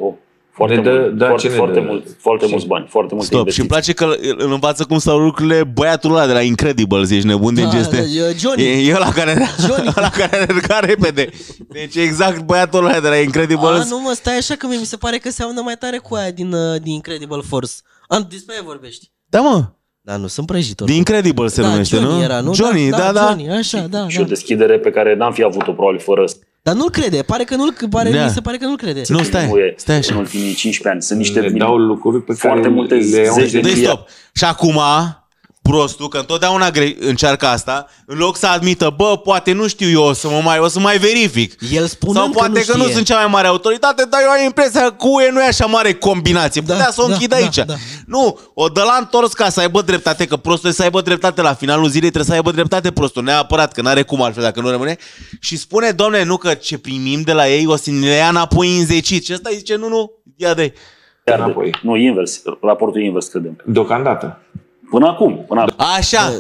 Foarte mulți bani, foarte multe investiții. Și îmi place că îl învață cum stau lucrurile băiatul ăla de la Incredibles, ești nebun de geste. Johnny. E ăla care râca repede. Deci exact băiatul ăla de la Incredibles. Nu mă, stai așa că mi se pare că seamănă mai tare cu aia din Incredible Force. Despre aia vorbești. Da, mă. Da, nu, sunt prăjitor. Din Incredible se numește, Johnny nu? Era, nu? Johnny, da. Johnny, așa, da. Și o deschidere pe care n-am fi avut-o probabil fără. Dar nu-l crede, mi se pare că nu-l crede. Nu, stai așa. În ultimii 15 ani sunt niște dau lucruri pe foarte care multe zeci de mii. Stop. Și acum prostul, că întotdeauna încearcă asta, în loc să admită, bă, poate nu știu eu, o să mai verific. El spune sau poate că nu sunt cea mai mare autoritate, dar eu am impresia că cu UE nu e așa mare combinație. Putea să o închid aici. Da. Nu, o dă la întors ca să aibă dreptate, că prostul să aibă dreptate la finalul zilei, trebuie să aibă dreptate prostul, neapărat, că n-are cum altfel dacă nu rămâne. Și spune, domne, nu că ce primim de la ei o să ne ia înapoi înzecit. Și ăsta zice, nu, ia de-i. Nu, invers, raportul invers, credem. Deocamdată. Până acum. Așa.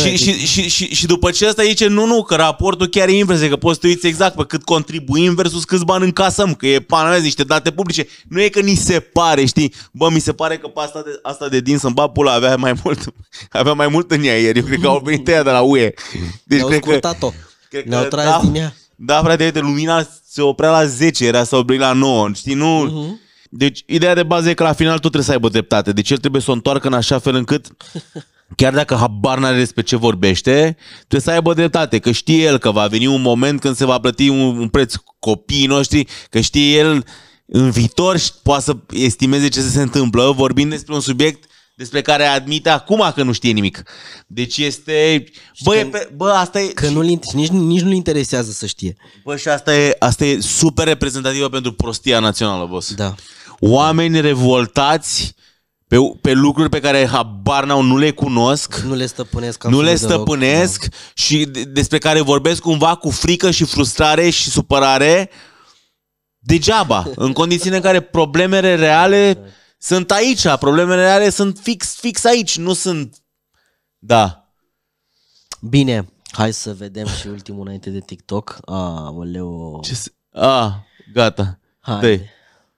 Și după ce ăsta zice, nu, că raportul chiar e invers, că poți să uiți exact pe cât contribuim versus câți bani încasăm, că e niște date publice. Nu e că ni se pare, știi? Bă, mi se pare că pe asta de din să-mi bag pula avea mai mult în ea ieri. Eu cred că au venit ea de la UE. Deci ne-au scurtat-o. Ne-au tras din ea. Da, frate, uite, lumina se oprea la 10, era să opri la 9, știi? Nu... Deci, ideea de bază e că la final tot trebuie să aibă dreptate. Deci el trebuie să o întoarcă în așa fel încât, chiar dacă habar n-are despre ce vorbește, trebuie să aibă dreptate. Că știe el că va veni un moment când se va plăti un preț copiii noștri, că știe el în viitor și poate să estimeze ce se întâmplă, vorbind despre un subiect despre care admite acum că nu știe nimic. Deci este... asta e... Că nici nu-l interesează să știe. Bă, și asta e super reprezentativă pentru prostia națională, boss. Da. Oameni revoltați pe lucruri pe care habar n-au, nu le cunosc, nu le stăpânesc și despre care vorbesc cumva cu frică și frustrare și supărare degeaba, în condițiile în care problemele reale sunt aici, problemele reale sunt fix aici, nu sunt... Da. Bine, hai să vedem și ultimul înainte de TikTok. Aoleu. Gata. Hai.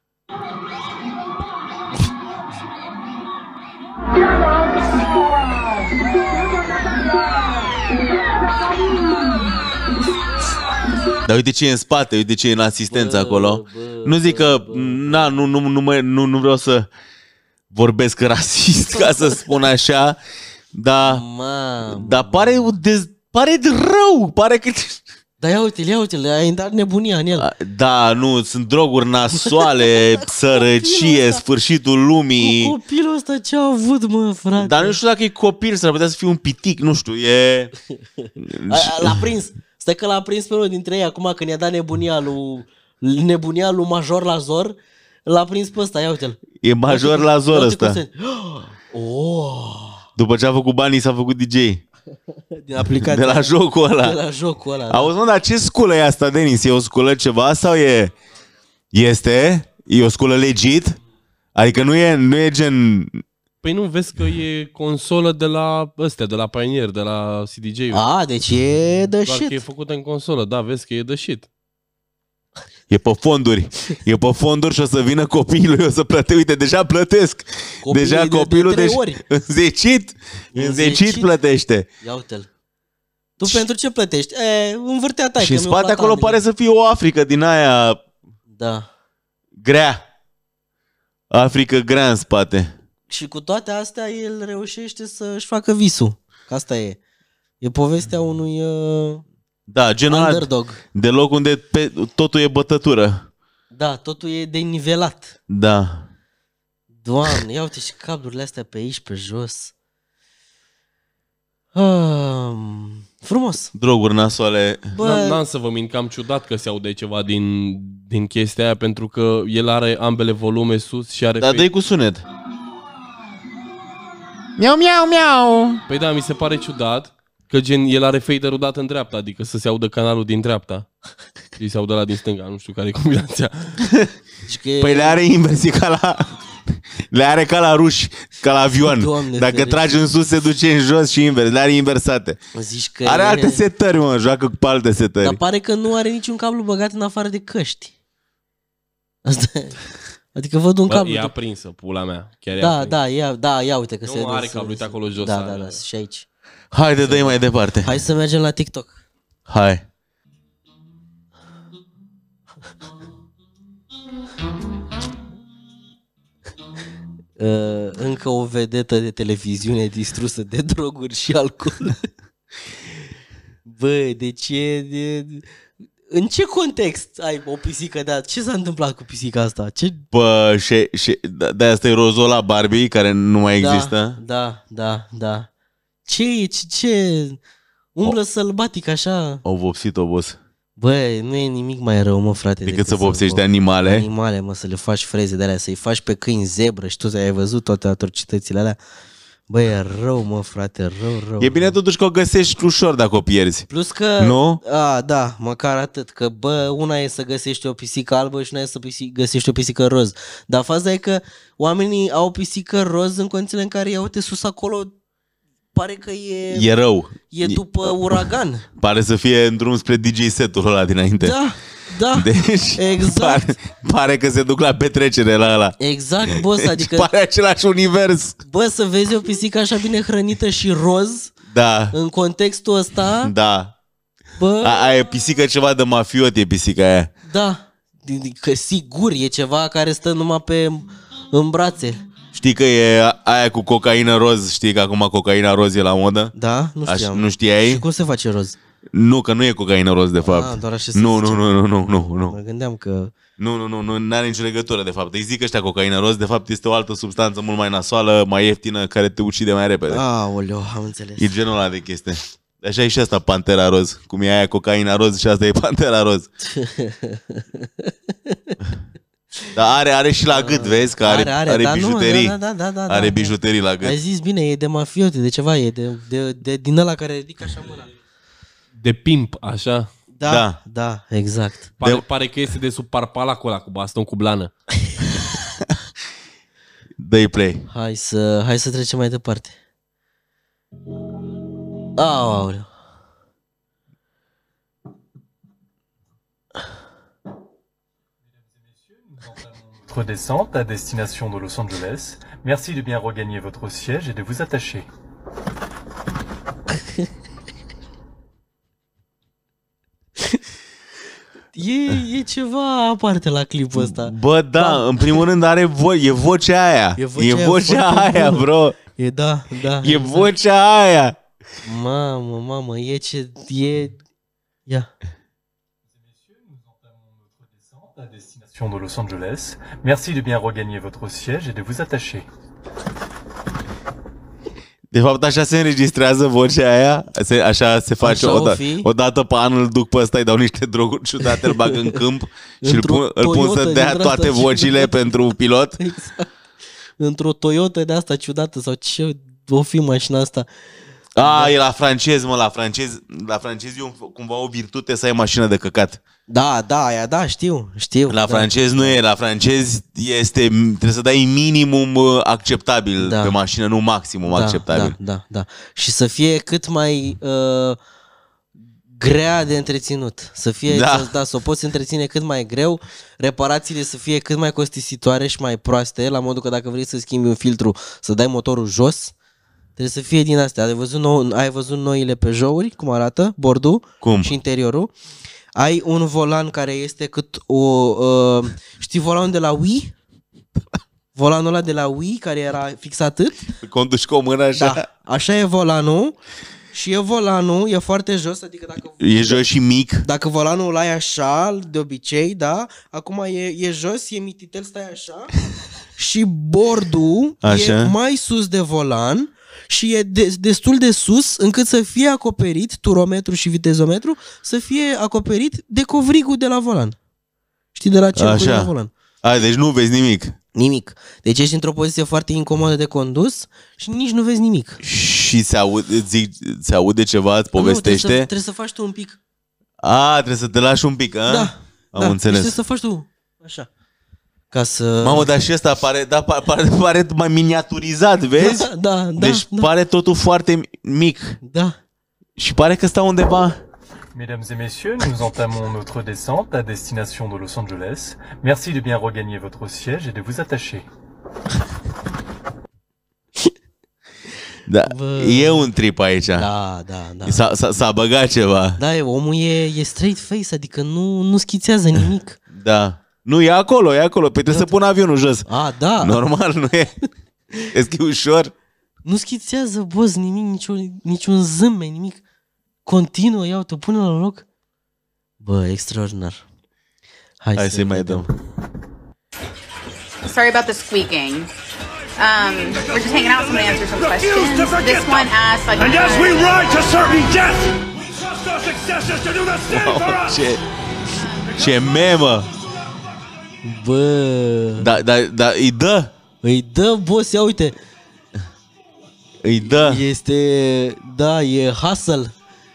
Dar uite ce e în spate, uite ce e în asistență acolo. Nu zic că nu vreau să vorbesc rasist, ca să spun așa, dar pare de rău, pare că... Dar ia uite-l, a intrat nebunia în el. Da, nu, sunt droguri nasoale, sărăcie, sfârșitul lumii. Cu copilul ăsta ce a avut, mă, frate? Dar nu știu dacă e copil, s-ar putea să fie un pitic, nu știu, e... L-a prins. Stai că l-a prins pe unul dintre ei acum când i-a dat nebunia lui Major la Zor. L-a prins pe ăsta, ia uite-l. E Major la Zor ăsta. Oh. După ce a făcut banii, s-a făcut DJ. Din aplicație. De la jocul ăla. De la jocul ăla. Auzi, mă, dar ce sculă e asta, Denis? E o sculă ceva sau e... E o sculă legit? Adică nu e gen... Păi nu, vezi că e consolă de la ăstea, de la Pioneer, de la CDJ-ul. Deci e the shit. Doar că e făcută în consolă, da, vezi că e the shit. E pe fonduri. E pe fonduri și o să vină copiii, o să plătească. Uite, deja plătesc. Deja copilul înzecit plătește. Ia uite-l. Tu pentru ce plătești? Învârtea ta. Și în spate acolo pare să fie o Africă din aia... Da. Grea. Africă grea în spate. Și cu toate astea el reușește să-și facă visul. Că asta e. E povestea unui genul underdog. De loc unde totul e bătătură. Da, totul e denivelat. Da. Doamne, ia uite și cablurile astea pe aici, pe jos. Frumos. Droguri nasoale. N-am să vă mint că am ciudat că se aude ceva din chestia aia, pentru că el are ambele volume sus și are... Dar dă-i cu sunet. Miau, miau, miau. Păi da, mi se pare ciudat că gen el are fader-ul dat în dreapta, adică să se audă canalul din dreapta și se audă la din stânga, nu știu care e combinația. Păi le are invers, le are ca la ruși, ca la avion. Doamne, dacă tragi în sus se duce în jos și invers, le are inversate. Zici că are alte setări, mă, joacă cu alte setări. Dar pare că nu are niciun cablu băgat în afară de căști. Asta e. Adică văd un cablu. E aprinsă, pula mea. Chiar ia uite că nu se... Nu are cablu, uite acolo jos. Da, și aici. Haide, dă-i mai departe. Hai să mergem la TikTok. Hai. Încă o vedetă de televiziune distrusă de droguri și alcool. Bă, deci în ce context ai o pisică de-a? Ce s-a întâmplat cu pisica asta? Bă, de asta e rozola Barbie, care nu mai există? Da. Ce umblă sălbatic așa? Au vopsit-o, boss. Bă, nu e nimic mai rău, mă, frate. Decât să vopsești de animale. Animale, mă, să le faci freze de alea, să-i faci pe câini zebră și tu ai văzut toate atrocitățile alea. Bă, e rău, mă, frate, rău. E bine totuși că o găsești ușor dacă o pierzi. Plus că... Nu? Da, măcar atât. Că, bă, una e să găsești o pisică albă și una e să găsești o pisică roz. Dar faza e că oamenii au o pisică roz în condițiile în care, ia uite, sus acolo, pare că e rău. E după uragan. Pare să fie în drum spre DJ setul ăla dinainte. Da, deci, exact. Pare că se duc la petrecere la ăla. Exact, boss, adică... Pare același univers. Bă, să vezi o pisică așa bine hrănită și roz. Da. În contextul ăsta. Da. Bă... Aia e pisică ceva de mafiot, e pisica aia. Da. Că sigur e ceva care stă numai în brațe. Știi că e aia cu cocaină roz, știi că acum cocaina roz e la modă? Da, nu știam. Nu știai? Și cum se face roz? Nu, că nu e cocaină roz de fapt. Doar așa se nu. Mă gândeam că... Nu are nicio legătură de fapt. Îi zic ăștia cocaină roz, de fapt este o altă substanță mult mai nasoală, mai ieftină, care te ucide mai repede. Aoleu, am înțeles. E genul ăla de chestie. Așa e și asta Pantera roz. Cum e aia cocaina roz și asta e Pantera roz. Dar are și la gât, vezi? Că are bijuterii. Da. Are bijuterii la gât. Ai zis bine, e de mafiote, de ceva, e de din ăla care ridică așa mâna. De pimp, așa. Da, exact. Pare că este de sub parpalacul ăla cu baston cu blană. Dă-i play. Hai să trecem mai departe. Aoleu. Votre descente à destination de Los Angeles. Merci de bien regagner votre siège et de vous attacher. E ceva aparte la clipul ăsta. Bă, da, în primul rând e vocea aia. E vocea aia, bro. Da. E vocea aia. Mamă, e ce... Ia. À destination de Los Angeles. Merci de bien regagner votre siège et de vous attacher. De fapt, așa se înregistrează vocea aia, așa se face o dată pe an, îl duc pe ăsta, îi dau niște droguri ciudate, îl bag în câmp și îl pun să dea toate vocile pentru pilot. Exact. Într-o Toyota de asta ciudată sau ce o fi mașina asta. E la francez, mă, la francez e cumva o virtute să ai mașină de căcat. Da, știu. La francez nu e, la francez trebuie să dai minimum acceptabil pe mașină, nu maximum acceptabil. Da. Și să fie cât mai grea de întreținut. Să fie, să o poți întreține cât mai greu, reparațiile să fie cât mai costisitoare și mai proaste, la modul că dacă vrei să schimbi un filtru, să dai motorul jos. Trebuie să fie din astea. Ai văzut noile Peugeot-uri, cum arată bordul și interiorul? Ai un volan care este cât o... știi volanul de la Wii? Volanul ăla de la Wii care era fix atât? Conduci cu o mână așa? Da, așa e volanul. Și volanul e foarte jos, adică dacă... E jos și mic. Dacă volanul îl ai așa, de obicei, da? Acum e jos, e mititel, stai așa. Și bordul e mai sus de volan. Și e destul de sus încât să fie acoperit, turometru și vitezometru, să fie acoperit de covrigul de la volan. Știi, de la cercul de la volan. Deci nu vezi nimic. Nimic. Deci ești într-o poziție foarte incomodă de condus și nici nu vezi nimic. Și se aude ceva, îți povestește? Trebuie să faci tu un pic. Trebuie să te lași un pic, Da. Am înțeles. Trebuie să faci tu, așa. Ca să... Mamă, dar și ăsta pare mai miniaturizat, vezi? Da. Deci pare totul foarte mic. Da. Și pare că stă undeva. Mesdames et messieurs, nous entamons notre descente à destination de Los Angeles. Merci de bien regagner votre siège et de vous attacher. Da, e un trip aici. Da. S-a băgat ceva. Da, omul e straight face, adică nu schițează nimic. Da. Nu, e acolo. Păi trebuie să pun avionul jos. Da. Normal, nu e? E ușor. Nu schițează, boss, nimic, niciun zâmbet, nimic. Continuă, iau, te pune la loc. Bă, extraordinar. Hai să-i mai dăm. Sorry about the squeaking. We're just hanging out, so I'm gonna answer some questions. This one asks, like, and as we ride to certain death, we trust our successors to do the same for us. Ce memă! Bă... Da, îi dă, boss, ia uite. Îi dă. E hustle.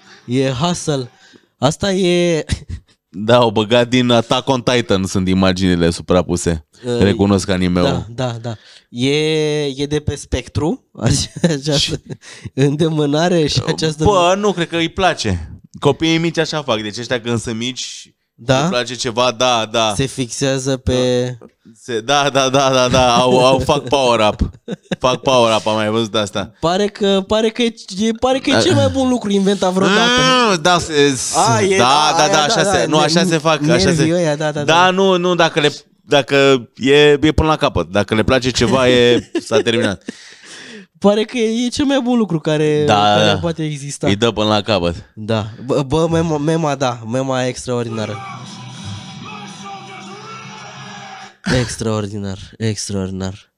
Asta e... Da, au băgat din Attack on Titan, sunt imaginile suprapuse. Recunosc anime-ul. Da. E de pe spectru, această îndemânare și această... Bă, nu, cred că îi place. Copiii mici așa fac, deci ăștia când sunt mici... Da? Îmi place ceva, da. Se fixează pe... Da. Fac power-up. Am mai văzut asta. Pare că e cel mai bun lucru inventat vreodată. Așa se fac. Da, nu, dacă e până la capăt. Dacă le place ceva, s-a terminat. Pare că e cel mai bun lucru care poate exista. Îi dă până la capăt. Da. Bă, mema e extraordinară. Extraordinar.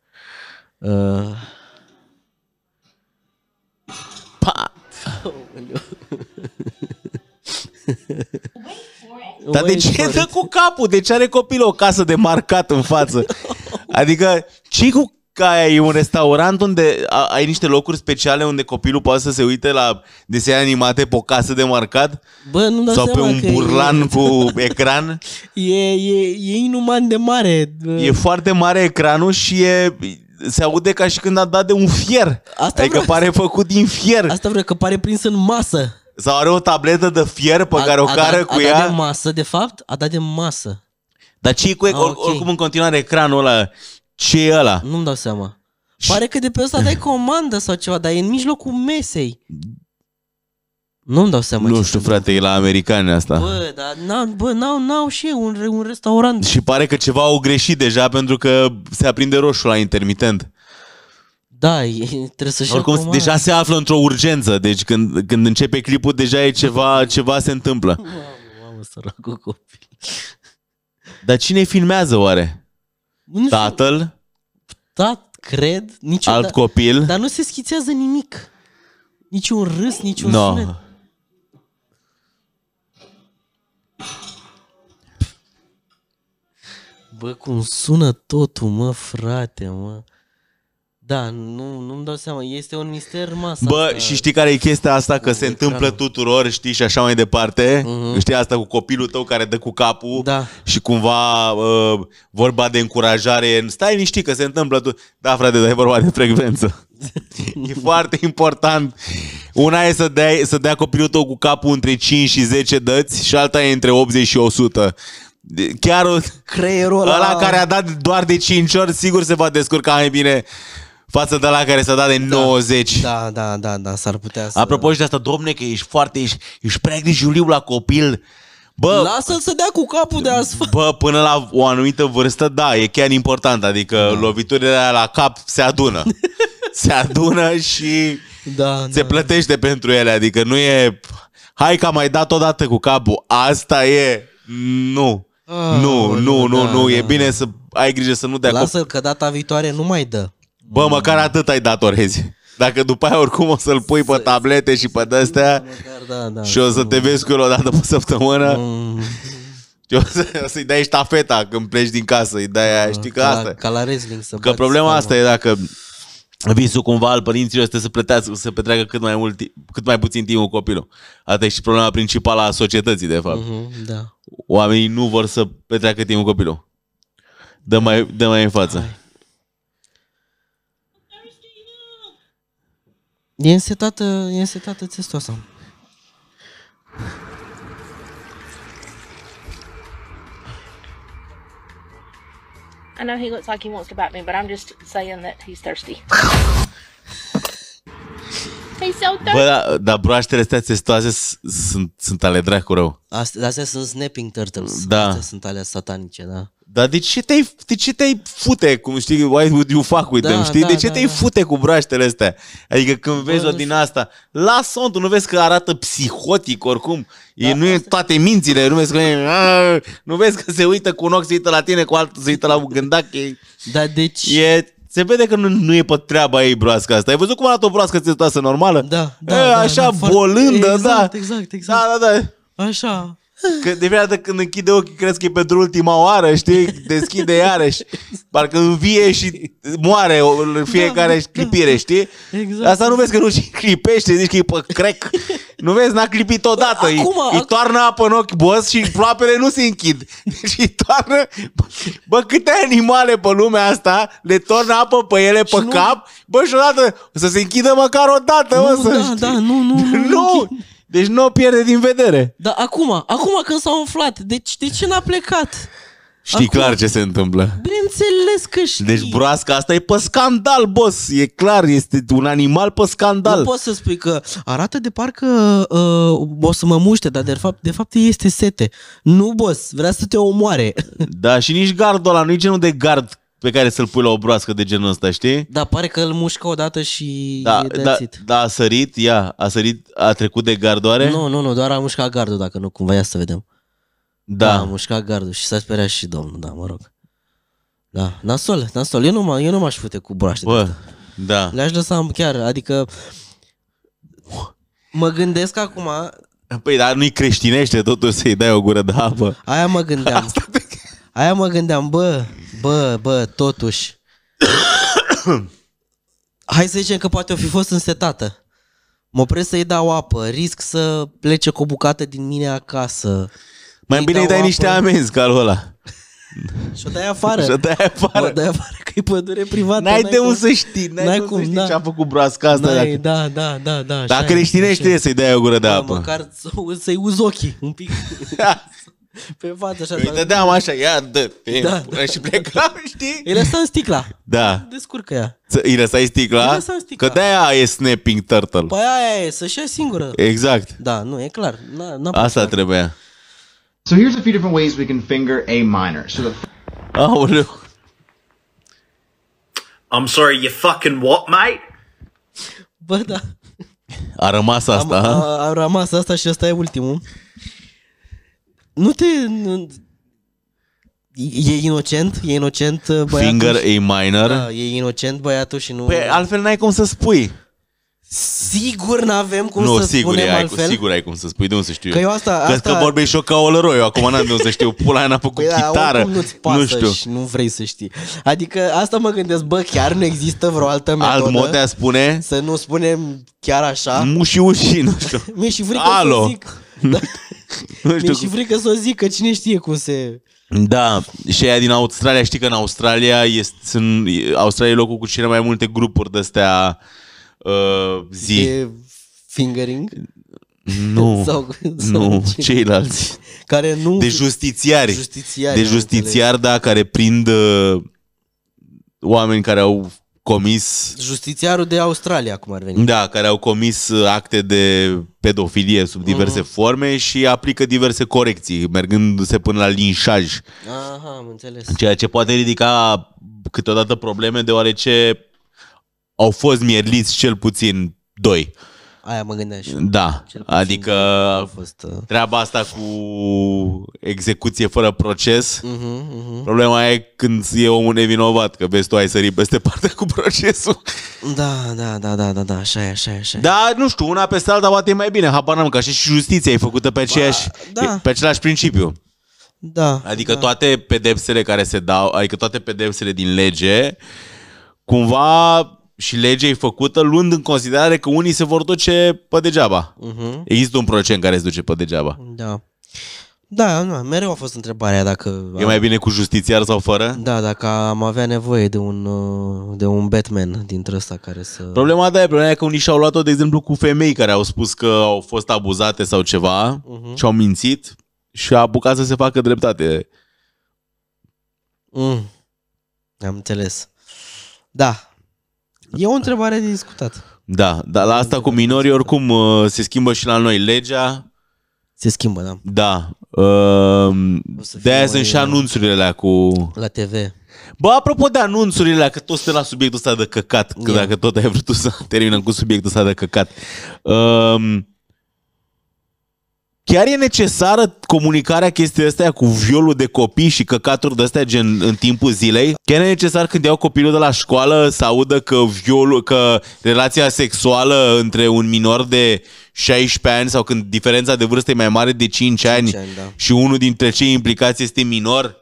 Dar de ce dă cu capul? De ce are copilul o casă de marcat în față? Adică, ce cu aia e un restaurant unde ai niște locuri speciale unde copilul poate să se uite la desene animate pe o casă de marcat? Bă, nu dau sau pe un burlan cu ecran? E inuman de mare. E foarte mare ecranul și se aude ca și când a dat de un fier. Adică pare făcut din fier. Asta vreau, că pare prins în masă. Sau are o tabletă de fier pe care o cară cu ea. A dat de masă, de fapt? A dat de masă. Dar ce e cu oricum în continuare ecranul ăla? Ce e ăla? Nu-mi dau seama. Pare că de pe ăsta dai comandă sau ceva, dar e în mijlocul mesei. Nu-mi dau seama. Nu știu, frate, e la americani asta. Bă, dar n-au și ei un restaurant. Și pare că ceva au greșit deja pentru că se aprinde roșu la intermitent. Da, trebuie să-și oricum, deja se află într-o urgență. Deci când începe clipul, deja e ceva se întâmplă. Mamă, săracul copil. Dar cine filmează oare? Tatăl? Cred. Alt copil. Dar nu se schițează nimic. Niciun râs, niciun sunet. Bă, cum sună totul, mă, frate, mă. Da, nu-mi dau seama, este un mister masa. Bă, asta. și știi care e chestia asta? Că se întâmplă tuturor, știi, și așa mai departe. Știi asta cu copilul tău care dă cu capul și cumva vorba de încurajare. Stai liniștit că se întâmplă. Da, frate, dar e vorba de frecvență. E foarte important. Una e să dea copilul tău cu capul între 5 și 10 dăți și alta e între 80 și 100. Chiar creierul ăla care a dat doar de 5 ori sigur se va descurca mai bine față de ăla care s-a dat de 90. Da, s-ar putea să... Apropo și de asta, domne, că ești prea grijuliu la copil. Bă, lasă-l să dea cu capul de asfalt. Bă, până la o anumită vârstă, da, e chiar important. Adică loviturile alea la cap se adună. Se adună și se plătește pentru ele. Adică nu e... Hai că am mai dat odată cu capul. Asta e... Nu. Nu. E bine să ai grijă să nu dea copil. Lasă-l că data viitoare nu mai dă. Bă, măcar atât ai datorezi. Dacă după aia oricum o să-l pui pe tablete și pe de-astea și o să te vezi cu el o dată pe săptămână și o să-i dai ștafeta când pleci din casă. Îi dai aia, știi că asta. Ca la wrestling să că problema asta e dacă visul cumva al părinților este să petreacă cât mai puțin timp cu copilul. Asta e și problema principală a societății, de fapt. Da. Oamenii nu vor să petreacă timp cu copilul. Dă mai în față. Hai. E însetată testoasa. I know he looks like he wants to bite me, but I'm just saying that he's thirsty. He's so thirsty. Bă, dar broaștele astea testoase sunt ale dracu rău. Astea sunt snapping turtles. Da. Astea sunt ale satanice, da. Dar de ce te-ai fute, cum știi, why would you fuck with them, știi? De ce te-ai fute cu broaștele astea? Adică când vezi o din asta, lasă-o, tu nu vezi că arată psihotic oricum? Nu e toate mințile, nu vezi că se uită cu un ochi, se uită la tine, cu altul se uită la un gândac. Da, deci... Se vede că nu e pe treaba ei broasca asta. Ai văzut cum arată o broască testoasă normală? Da. Așa, bolândă, Exact. Da. Așa. Că de fiecare dată când închide ochii crezi că e pentru ultima oară, știi? Deschide iarăși. Parcă învie și moare fiecare clipire, știi? Exact. Asta nu vezi că nu și clipește, zici că e pe crec. Nu vezi, n-a clipit odată. Îi toarnă apă în ochi, boss, și ploapele nu se închid. Deci îi toarnă... Bă, câte animale pe lumea asta le tornă apă pe ele pe cap, bă, și odată o să se închidă măcar o dată, Nu! Deci nu o pierde din vedere. Dar acum când s-a umflat, deci de ce n-a plecat? Știi clar ce se întâmplă. Bineînțeles că știi. Deci broasca asta e pe scandal, boss. E clar, este un animal pe scandal. Nu poți să spui că arată de parcă o să mă muște, dar de fapt este sete. Nu, boss, vrea să te omoare. Da, și nici gardul ăla, nu e genul de gard pe care să-l pui la o broască de genul ăsta, știi? Da, pare că îl mușcă odată și Da, a sărit, a trecut de gardoare? Nu, doar a mușcat gardul, dacă nu, cumva, ia să vedem. Da, a mușcat gardul și s-a speriat și domnul, da, mă rog. Da, nasol, eu nu m-aș fute cu broaște. Bă, da. Le-aș lăsa chiar, adică mă gândesc acum... Păi, dar nu-i creștinește totuși să-i dai o gură de apă. Aia mă gândeam, bă, totuși. Hai să zicem că poate o fi fost însetată. Mă opresc să-i dau apă, risc să plece cu o bucată din mine acasă. Mai bine îi dai niște amenzi ca lui ăla. Și-o dai afară. Mă dai afară că e pădure privată. N-ai de unde să știi, n-ai cum să știi ce a făcut broasca asta. Da. Dacă creștinește să-i dai o gură de apă. Măcar să-i uzi ochii un pic. Pe față așa. Îi dădeam așa, ia, dă-te, și plecam, știi? Îi lăsam sticla. Da. Descurcă ea. Îi lăsai sticla? Că de-aia e snapping turtle. Păi aia e, să-și ia singură. Exact. Da, nu, e clar. Asta trebuia. So here's a few different ways we can finger A minor. So Aoleu. I'm sorry, you fucking what, mate? Bă, da. A rămas asta. A rămas asta și ăsta e ultimul. E inocent? E inocent băiatul? Finger a minor. Da, e inocent băiatul și nu... Păi altfel n-ai cum să spui. Sigur n-avem cum să spunem altfel? Sigur ai cum să spui, de unde să știu că eu asta... Că vorbești și eu ca Olăroi, eu acum n-am de unde să știu. Pula aia n-a făcut chitară. Nu-ți pasă nu știu. și nu vrei să știi. Adică asta mă gândesc, bă, chiar nu există vreo altă metodă? Alt mod de a spune? Să nu spunem chiar așa? Muși, nu știu. Mi-e și frică Alo. să zic. Da. Mi-e și frică să o zic, că cine știe cum se... Da, și aia din Australia, știi că în Australia Australia e locul cu cele mai multe grupuri de-astea de fingering? Nu, sau ceilalți. Care nu... De justițiari. De justițiari, da, care prind oameni care au comis... Justițiarul de Australia, cum ar veni. Da, care au comis acte de pedofilie sub diverse forme și aplică diverse corecții, mergându-se până la linșaj. Aha, am înțeles. Ceea ce poate ridica câteodată probleme, deoarece au fost mierliți cel puțin 2. Aia mă gândeam și da, adică treaba asta cu execuție fără proces, problema e când e omul nevinovat, că vezi tu ai sărit peste partea cu procesul. Da, așa e. Da, nu știu, una peste alta poate e mai bine, habar n-am, că așa și justiția e făcută pe pe același principiu. Da. Adică toate pedepsele care se dau, adică toate pedepsele din lege, cumva... Și legea e făcută luând în considerare că unii se vor duce pe degeaba. Există un procent care se duce pe degeaba. Da, mereu a fost întrebarea dacă... E mai bine cu justițiar sau fără? Da, dacă am avea nevoie de un Batman dintre ăsta care să... Problema e că unii și-au luat-o, de exemplu, cu femei care au spus că au fost abuzate sau ceva și au mințit și a apucat să se facă dreptate. Am înțeles. Da. E o întrebare de discutat. Da, dar la asta cu minorii oricum se schimbă și la noi legea. Se schimbă, da. Da. De-aia sunt și anunțurile alea cu... La TV. Bă, apropo de anunțurile alea, că tot suntem la subiectul ăsta de căcat, că dacă tot ai vrut să terminăm cu subiectul ăsta de căcat. Chiar e necesară comunicarea chestiei astea cu violul de copii și căcaturi de-astea gen în timpul zilei? Chiar e necesar când iau copilul de la școală să audă că relația sexuală între un minor de 16 ani sau când diferența de vârstă e mai mare de 5 ani și unul dintre cei implicați este minor?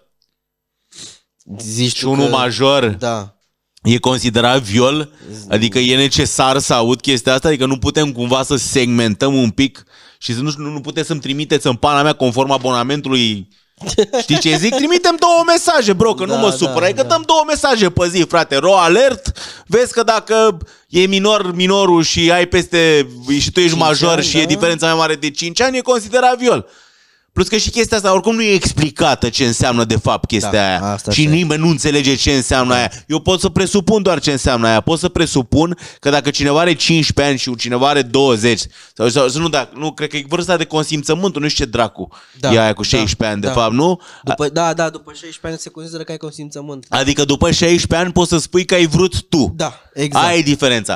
Zici și unul major? Da. E considerat viol? Adică e necesar să aud chestia asta? Adică nu putem cumva să segmentăm un pic și nu puteți să-mi trimiteți în pana mea conform abonamentului? Știi ce zic? Trimitem 2 mesaje, bro, că nu mă supăr. Adică dăm 2 mesaje pe zi, frate. Ro alert, vezi că dacă e minorul și ai și tu ești major și e diferența mai mare de 5 ani, e considerat viol. Plus că și chestia asta oricum nu e explicată ce înseamnă de fapt chestia aia. Și nimeni nu înțelege ce înseamnă aia. Eu pot să presupun doar ce înseamnă aia. Pot să presupun că dacă cineva are 15 ani și cineva are 20 sau nu, cred că e vârsta de consimțământ, nu știu ce dracu e aia cu 16 ani de fapt, nu? După 16 ani se consideră că ai consimțământ. Adică după 16 ani poți să spui că ai vrut tu. Da, exact. Aia e diferența.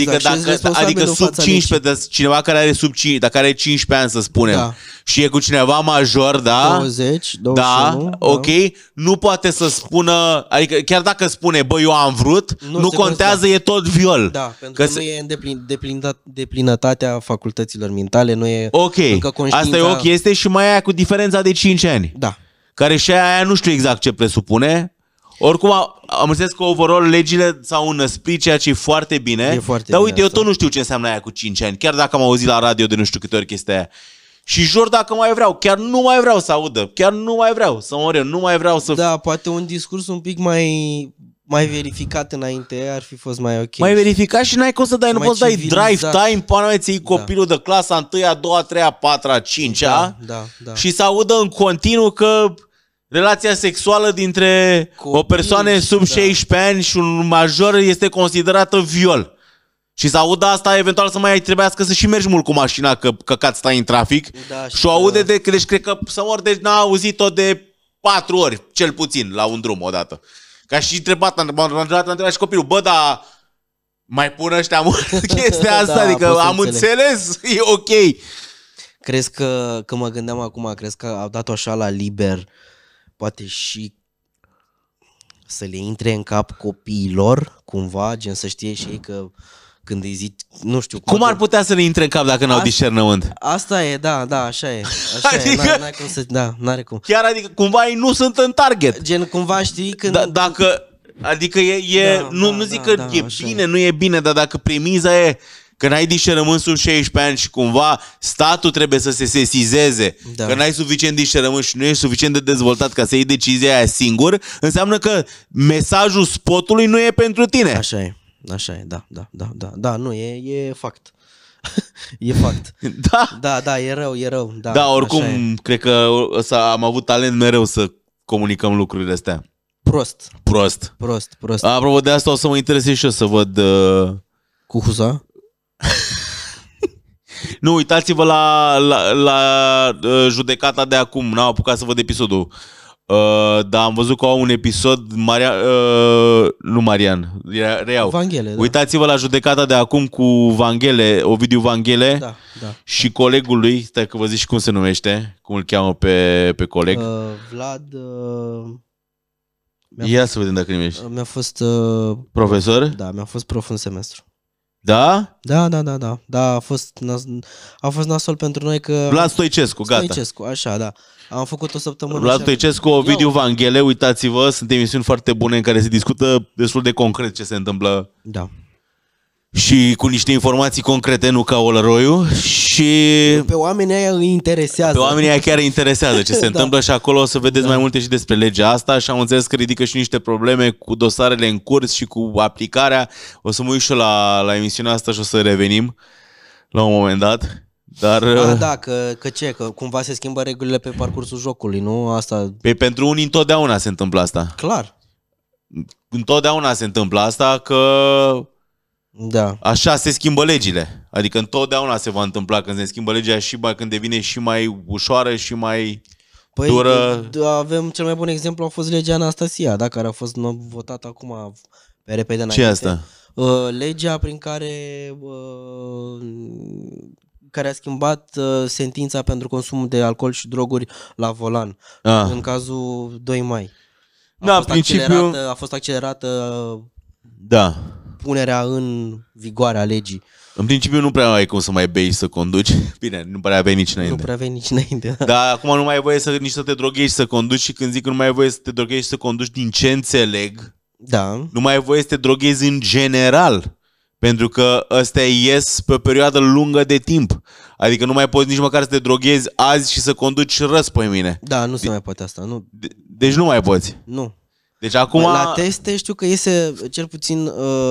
Adică sub 15, cineva care are dacă are 15 ani să spunem și e cu cineva major, da? 20, 21, da, ok, nu poate să spună, adică chiar dacă spune, bă, eu am vrut, nu contează, e tot viol. Da, pentru că nu e în deplinătatea facultăților mentale, nu e încă conștiința... Asta e o chestie și mai aia cu diferența de 5 ani. Da. Care și aia nu știu exact ce presupune. Oricum, am înțeles că overall legile s-au înăsprit, ceea ce e foarte bine. Dar uite, eu tot nu știu ce înseamnă aia cu 5 ani, chiar dacă am auzit la radio de nu știu câte ori chestia aia. Și jur dacă mai vreau, chiar nu mai vreau să audă, chiar nu mai vreau să mor eu, nu mai vreau să... Da, poate un discurs un pic mai verificat înainte ar fi fost mai ok. Mai verificat și n-ai cum să dai, nu poți să dai drive time, până mai ții copilul de clasa 1-a, 2-a, 3-a, 4-a, 5-a și să audă în continuu că relația sexuală dintre o persoană sub 16 ani și un major este considerată viol. Și să audă asta, eventual să mai trebuiască să și mergi mult cu mașina, că căcat stai în trafic. Și o aude deci cred că să mor, deci n-a auzit-o de 4 ori, cel puțin, la un drum odată. Ca și întrebat și copilul, bă, dar mai pun ăștia mult chestia asta, adică am înțeles, e ok. Crezi că mă gândeam acum, crezi că au dat-o așa la liber, poate și Să le intre în cap copiilor, cumva, gen să știe și ei că când îi zic, nu știu... Cum ar putea să le intre în cap dacă n-au discernământ? Asta e, da, așa e. Așa Adică... e, n-ai cum să... Da, n-are cum. Chiar, adică, cumva ei nu sunt în target. Gen, cumva știi când... Dacă... Adică nu zic că e bine, nu e bine, dar dacă premiza e că n-ai discernământ sub 16 ani și cumva statul trebuie să se sesizeze, că n-ai suficient discernământ și nu ești suficient de dezvoltat ca să iei decizia aia singur, înseamnă că mesajul spotului nu e pentru tine. Așa e, da, nu, e fact. E fact. Da, e rău. Da, oricum, cred că am avut talent mereu să comunicăm lucrurile astea. Prost. Apropo de asta o să mă interesez și eu să văd... Cu Huza? Nu, uitați-vă la judecata de acum. N-am apucat să văd episodul. Dar am văzut că au un episod nu Marian, reiau. Vanghele, da. Uitați-vă la judecata de acum cu Vanghele, Ovidiu Vanghele, da. Și colegul lui, stai că vă zic și cum se numește, cum îl cheamă pe coleg. Vlad... Ia să vedem dacă numești. Mi-a fost... profesor? Da, mi-a fost prof un semestru. Da? Da, a fost nasol pentru noi că... Vlad Stoicescu, gata. Stoicescu, așa, da. Am făcut o săptămână. Vlad Stoicescu, Ovidiu Vanghele, uitați-vă, sunt emisiuni foarte bune în care se discută destul de concret ce se întâmplă. Da. Și cu niște informații concrete, nu ca olăroiu. Și pe oamenii aia îi interesează. Pe oamenii aia chiar îi interesează ce se întâmplă și acolo o să vedeți mai multe și despre legea asta și am înțeles că ridică și niște probleme cu dosarele în curs și cu aplicarea. O să mă uit și la emisiunea asta și o să revenim la un moment dat. Dar... că cumva se schimbă regulile pe parcursul jocului, nu? Asta... Pentru unii întotdeauna se întâmplă asta. Clar. Întotdeauna se întâmplă asta că... Da. Așa se schimbă legile. Adică întotdeauna se va întâmpla când se schimbă legea și când devine și mai ușoară și mai dură. Avem cel mai bun exemplu, a fost legea Anastasia, da, care a fost votată acum pe repede înainte. Ce e asta? Legea prin care a schimbat sentința pentru consumul de alcool și droguri la volan. În cazul 2 mai. A fost accelerată punerea în vigoare a legii. În principiu nu prea ai cum să mai bei și să conduci. Bine, nu prea aveai nici înainte. Nu prea aveai nici înainte. Dar acum nu mai ai voie nici să te droghezi și să conduci și când zic că nu mai ai voie să te droghezi și să conduci, din ce înțeleg, nu mai ai voie să te droghezi în general. Pentru că ăstea ies pe o perioadă lungă de timp. Adică nu mai poți nici măcar să te droghezi azi și să conduci răspoi mine. Da, nu se mai poate asta. Nu. Deci nu mai poți. Nu. Deci acum... La teste știu că iese cel puțin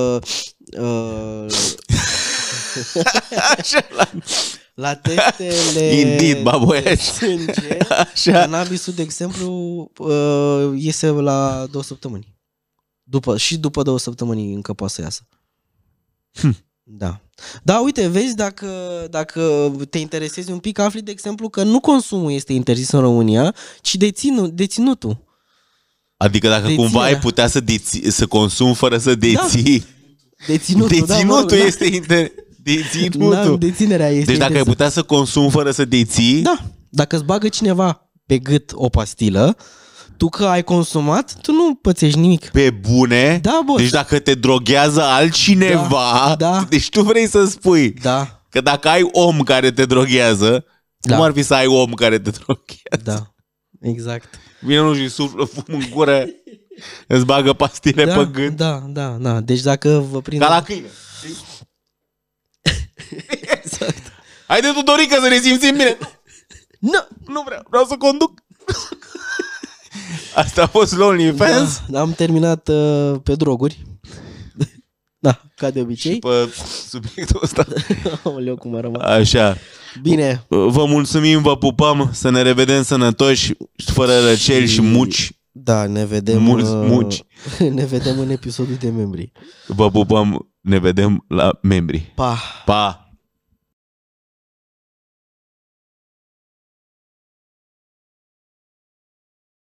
la testele Indeed, de sânge, cannabisul, de exemplu, iese la 2 săptămâni. După 2 săptămâni încă poate să iasă. Da. Da, uite, vezi, dacă te interesezi un pic, afli, de exemplu, că nu consumul este interzis în România, ci deținutul. Adică dacă cumva ai putea să consumi fără să deții. Da. Deținutul este deținutul. Deținerea este. Deci dacă ai putea să consumi fără să deții. Da. Dacă îți bagă cineva pe gât o pastilă, tu că ai consumat, tu nu pățești nimic. Pe bune? Da, boss. Deci dacă te droghează altcineva, deci tu vrei să spui că dacă ai om care te droghează, cum ar fi să ai om care te droghează? Da, exact. Vine unul și suflă fum în gură, îți bagă pastile pe gât. Da. Deci dacă vă prinde... Ca la câine. Exact. Haide, Tudorică, să ne simțim bine. Nu vreau să conduc. Asta a fost Lonely Fans. Da, am terminat pe droguri. Da, ca de obicei. Și pe subiectul ăsta. Aoleu, cum a rămas. Așa. Bine. Vă mulțumim, vă pupăm, să ne revedem sănătoși, fără răceli și muci. Da, ne vedem. Muci. Ne vedem în episodul de membri. Vă pupăm, ne vedem la membri. Pa. Pa.